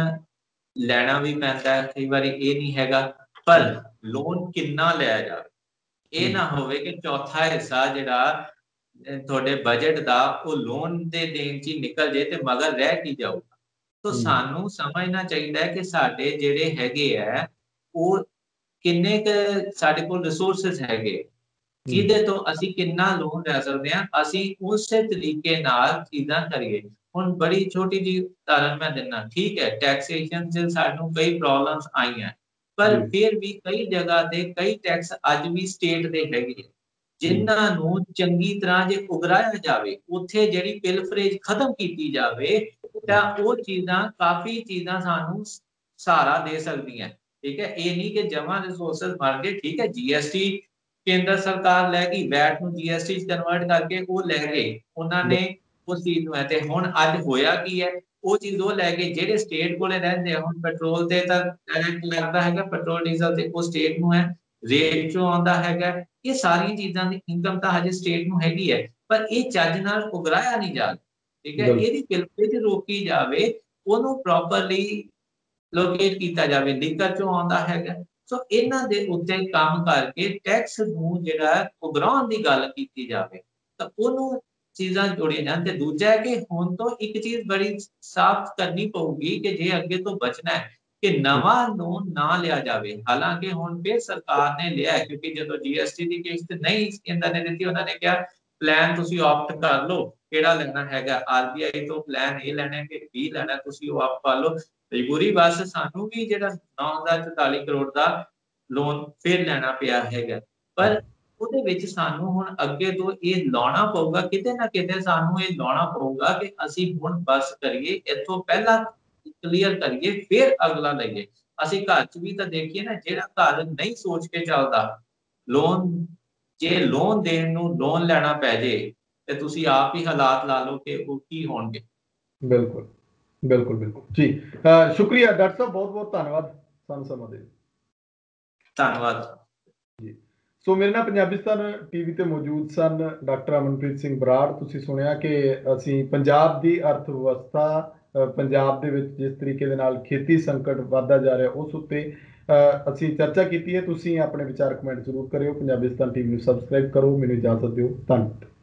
ਲੈਣਾ ਵੀ ਪੈਂਦਾ ਹੈ ਕਈ ਵਾਰੀ, ਇਹ ਨਹੀਂ ਹੈਗਾ, ਪਰ ਲੋਨ ਕਿੰਨਾ ਲਿਆ ਜਾਵੇ, ਇਹ ਨਾ ਹੋਵੇ ਕਿ ਚੌਥਾ ਹਿੱਸਾ ਜਿਹੜਾ ਤੁਹਾਡੇ ਬਜਟ ਦਾ ਉਹ ਲੋਨ ਦੇ ਦੇਣ 'ਚ ਹੀ ਨਿਕਲ ਜੇ ਤੇ ਮਗਰ ਰਹਿ ਕੀ ਜਾਊਗਾ। ਤਾਂ ਸਾਨੂੰ ਸਮਝਣਾ ਚਾਹੀਦਾ ਹੈ ਕਿ ਸਾਡੇ ਜਿਹੜੇ ਹੈਗੇ ਆ ਉਹ ਕਿੰਨੇ ਕੁ ਸਾਡੇ ਕੋਲ ਰਿਸੋਰਸਿਸ ਹੈਗੇ, ਜਿਹਦੇ ਤੋਂ ਅਸੀਂ ਕਿੰਨਾ ਲੋਨ ਲੈ ਸਕਦੇ ਹਾਂ, ਅਸੀਂ ਉਸੇ ਤਰੀਕੇ ਨਾਲ ਚੀਜ਼ਾਂ ਕਰੀਏ। ਹੁਣ ਬੜੀ ਛੋਟੀ ਜਿਹੀ ਉਦਾਹਰਨ ਮੈਂ ਦਿੰਦਾ, ਠੀਕ ਹੈ, ਟੈਕਸੇਸ਼ਨ 'ਚ ਸਾਨੂੰ ਕਈ ਪ੍ਰੋਬਲਮਸ ਆਈਆਂ, ਪਰ ਫਿਰ ਵੀ ਕਈ ਜਗ੍ਹਾ ਤੇ ਕਈ ਟੈਕਸ ਅੱਜ ਵੀ ਸਟੇਟ ਦੇ ਹੈਗੇ, ਜਿਨ੍ਹਾਂ ਨੂੰ ਚੰਗੀ ਤਰ੍ਹਾਂ ਜੇ ਉਗਰਾਇਆ ਜਾਵੇ, ਉੱਥੇ ਜਿਹੜੀ ਪਿਲਫਰੇਜ ਖਤਮ ਕੀਤੀ ਜਾਵੇ ਤਾਂ ਉਹ ਚੀਜ਼ਾਂ ਕਾਫੀ ਚੀਜ਼ਾਂ ਸਾਨੂੰ ਸਹਾਰਾ ਦੇ ਸਕਦੀਆਂ, ਠੀਕ ਹੈ। ਇਹ ਨਹੀਂ ਕਿ ਜਮਾਂ ਰਿਸੋਰਸਿਸ ਮਰ ਗਏ, ਠੀਕ ਹੈ, GST ਕੇਂਦਰ ਸਰਕਾਰ ਲੈ ਗਈ, ਵੈਟ ਨੂੰ GST 'ਚ ਕਨਵਰਟ ਕਰਕੇ ਉਹ ਲੈ ਗਏ, ਉਹਨਾਂ ਨੇ ਉਸ ਚੀਜ਼ ਨੂੰ ਹੈ। ਤੇ ਹੁਣ ਅੱਜ ਹੋਇਆ ਕੀ ਹੈ, ਉਹ ਚੀਜ਼ ਉਹ ਲੈ ਗਏ ਜਿਹੜੇ ਸਟੇਟ ਕੋਲੇ ਰਹਿੰਦੇ ਆ। ਹੁਣ ਪੈਟਰੋਲ ਤੇ ਤਾਂ ਡਾਇਰੈਕਟ ਲੱਗਦਾ ਹੈਗਾ, ਪੈਟਰੋਲ ਡੀਜ਼ਲ ਤੇ ਉਹ ਸਟੇਟ ਨੂੰ ਹੈ, ਰੇਟ ਚੋਂ ਆਉਂਦਾ ਹੈਗਾ। ਇਹ ਸਾਰੀਆਂ ਚੀਜ਼ਾਂ ਦੀ ਇਨਕਮ ਤਾਂ ਹਜੇ ਸਟੇਟ ਨੂੰ ਹੈਗੀ ਹੈ, ਪਰ ਇਹ ਚੱਜ ਨਾਲ ਉਗਰਾਇਆ ਨਹੀਂ ਜਾ ਰਿਹਾ, ਠੀਕ ਹੈ। ਇਹਦੀ ਪਿਲਫਰੇਜ ਰੋਕੀ ਜਾਵੇ, ਉਹਨੂੰ ਪ੍ਰੋਪਰਲੀ ਲੋਕੇਟ ਕੀਤਾ ਜਾਵੇ, ਦਿੱਕਤ ਚੋਂ ਆਉਂਦਾ ਹੈਗਾ। ਸੋ ਇਹਨਾਂ ਦੇ ਉੱਤੇ ਕੰਮ ਕਰਕੇ ਟੈਕਸ ਨੂੰ ਜਿਹੜਾ ਉਗਰਾਉਣ ਦੀ ਗੱਲ ਕੀਤੀ ਜਾਵੇ ਤਾਂ ਉਹਨੂੰ ਚੀਜ਼ਾਂ ਜੋੜੀਆਂ ਜਾਣ। ਤੇ ਦੂਜਾ ਹੈ ਕਿ ਹੁਣ ਤੋਂ ਇੱਕ ਚੀਜ਼ ਬੜੀ ਸਾਫ਼ ਕਰਨੀ ਪਊਗੀ ਕਿ ਜੇ ਅੱਗੇ ਤੋਂ ਬਚਣਾ ਹੈ ਕਿ ਨਵਾਂ ਲੋਨ ਨਾ ਲਿਆ ਜਾਵੇ। ਹਾਲਾਂਕਿ ਹੁਣ ਫਿਰ ਸਰਕਾਰ ਨੇ ਲਿਆ, ਕਿਉਂਕਿ ਜਦੋਂ GST ਦੀ ਕਿਸ਼ਤ ਨਹੀਂ ਕੇਂਦਰ ਨੇ ਦਿੱਤੀ, ਉਹਨਾਂ ਨੇ ਕਿਹਾ ਪਲਾਨ ਤੁਸੀਂ ਆਪਟ ਕਰ ਲਓ, ਕਿਹੜਾ ਲੈਣਾ ਹੈਗਾ, RBI ਤੋਂ ਪਲਾਨ ਇਹ ਲੈਣਾ ਕਿ B ਲੈਣਾ, ਤੁਸੀਂ ਉਹ ਆਪ ਕਰ ਲਓ। ਮਜਬੂਰੀ ਬਸ ਸਾਨੂੰ ਵੀ ਜਿਹੜਾ 9,44 ਕਰੋੜ ਦਾ ਲੋਨ ਫਿਰ ਲੈਣਾ ਪਿਆ ਹੈਗਾ, ਪਰ ਉਹਦੇ ਵਿੱਚ ਸਾਨੂੰ ਹੁਣ ਅੱਗੇ ਤੋਂ ਇਹ ਲਾਉਣਾ ਪਊਗਾ, ਕਿਤੇ ਨਾ ਕਿਤੇ ਸਾਨੂੰ ਇਹ ਲਾਉਣਾ ਪਊਗਾ ਕਿ ਅਸੀਂ ਹੁਣ ਬਸ ਕਰੀਏ, ਇੱਥੋਂ ਪਹਿਲਾਂ ਕਲੀਅਰ ਕਰੀਏ ਫਿਰ ਅਗਲਾ ਲਈਏ। ਅਸੀਂ ਘਰ 'ਚ ਵੀ ਤਾਂ ਦੇਖੀਏ ਨਾ, ਜਿਹੜਾ ਘਰ ਨਹੀਂ ਸੋਚ ਕੇ ਚੱਲਦਾ, ਲੋਨ ਜੇ ਲੋਨ ਦੇਣ ਨੂੰ ਲੋਨ ਲੈਣਾ ਪੈ ਜੇ ਤੇ ਤੁਸੀਂ ਆਪ ਹੀ ਹਾਲਾਤ ਲਾ ਲਓ ਕਿ ਉਹ ਕੀ ਹੋਣਗੇ। ਬਿਲਕੁਲ ਬਿਲकुल बिल्कुल जी। शुक्रिया डॉक्टर साहब, बहुत बहुत धन्यवाद ਸਾਨੂੰ ਸਮਾਂ ਦੇ। ਧੰਨਵਾਦ ਜੀ। ਸੋ ਮੇਰੇ ਨਾਲ ਪੰਜਾਬਿਸਤਾਨ ਟੀਵੀ ਤੇ ਮੌਜੂਦ ਸਨ ਡਾਕਟਰ ਅਮਨਪ੍ਰੀਤ ਸਿੰਘ ਬਰਾੜ। ਤੁਸੀਂ ਸੁਣਿਆ ਕਿ ਅਸੀਂ ਪੰਜਾਬ ਦੀ ਅਰਥ ਵਿਵਸਥਾ, ਪੰਜਾਬ ਦੇ ਵਿੱਚ ਜਿਸ ਤਰੀਕੇ ਦੇ ਨਾਲ ਖੇਤੀ ਸੰਕਟ ਵੱਧਦਾ ਜਾ ਰਿਹਾ ਉਸ ਉੱਤੇ ਅਸੀਂ ਚਰਚਾ ਕੀਤੀ ਹੈ। ਤੁਸੀਂ ਆਪਣੇ ਵਿਚਾਰ ਕਮੈਂਟ ਜ਼ਰੂਰ ਕਰਿਓ। ਪੰਜਾਬਿਸਤਾਨ ਟੀਵੀ ਨੂੰ ਸਬਸਕ੍ਰਾਈਬ ਕਰੋ। ਮੈਨੂੰ ਇਜਾਜ਼ਤ ਦਿਓ। ਧੰਨਵਾਦ।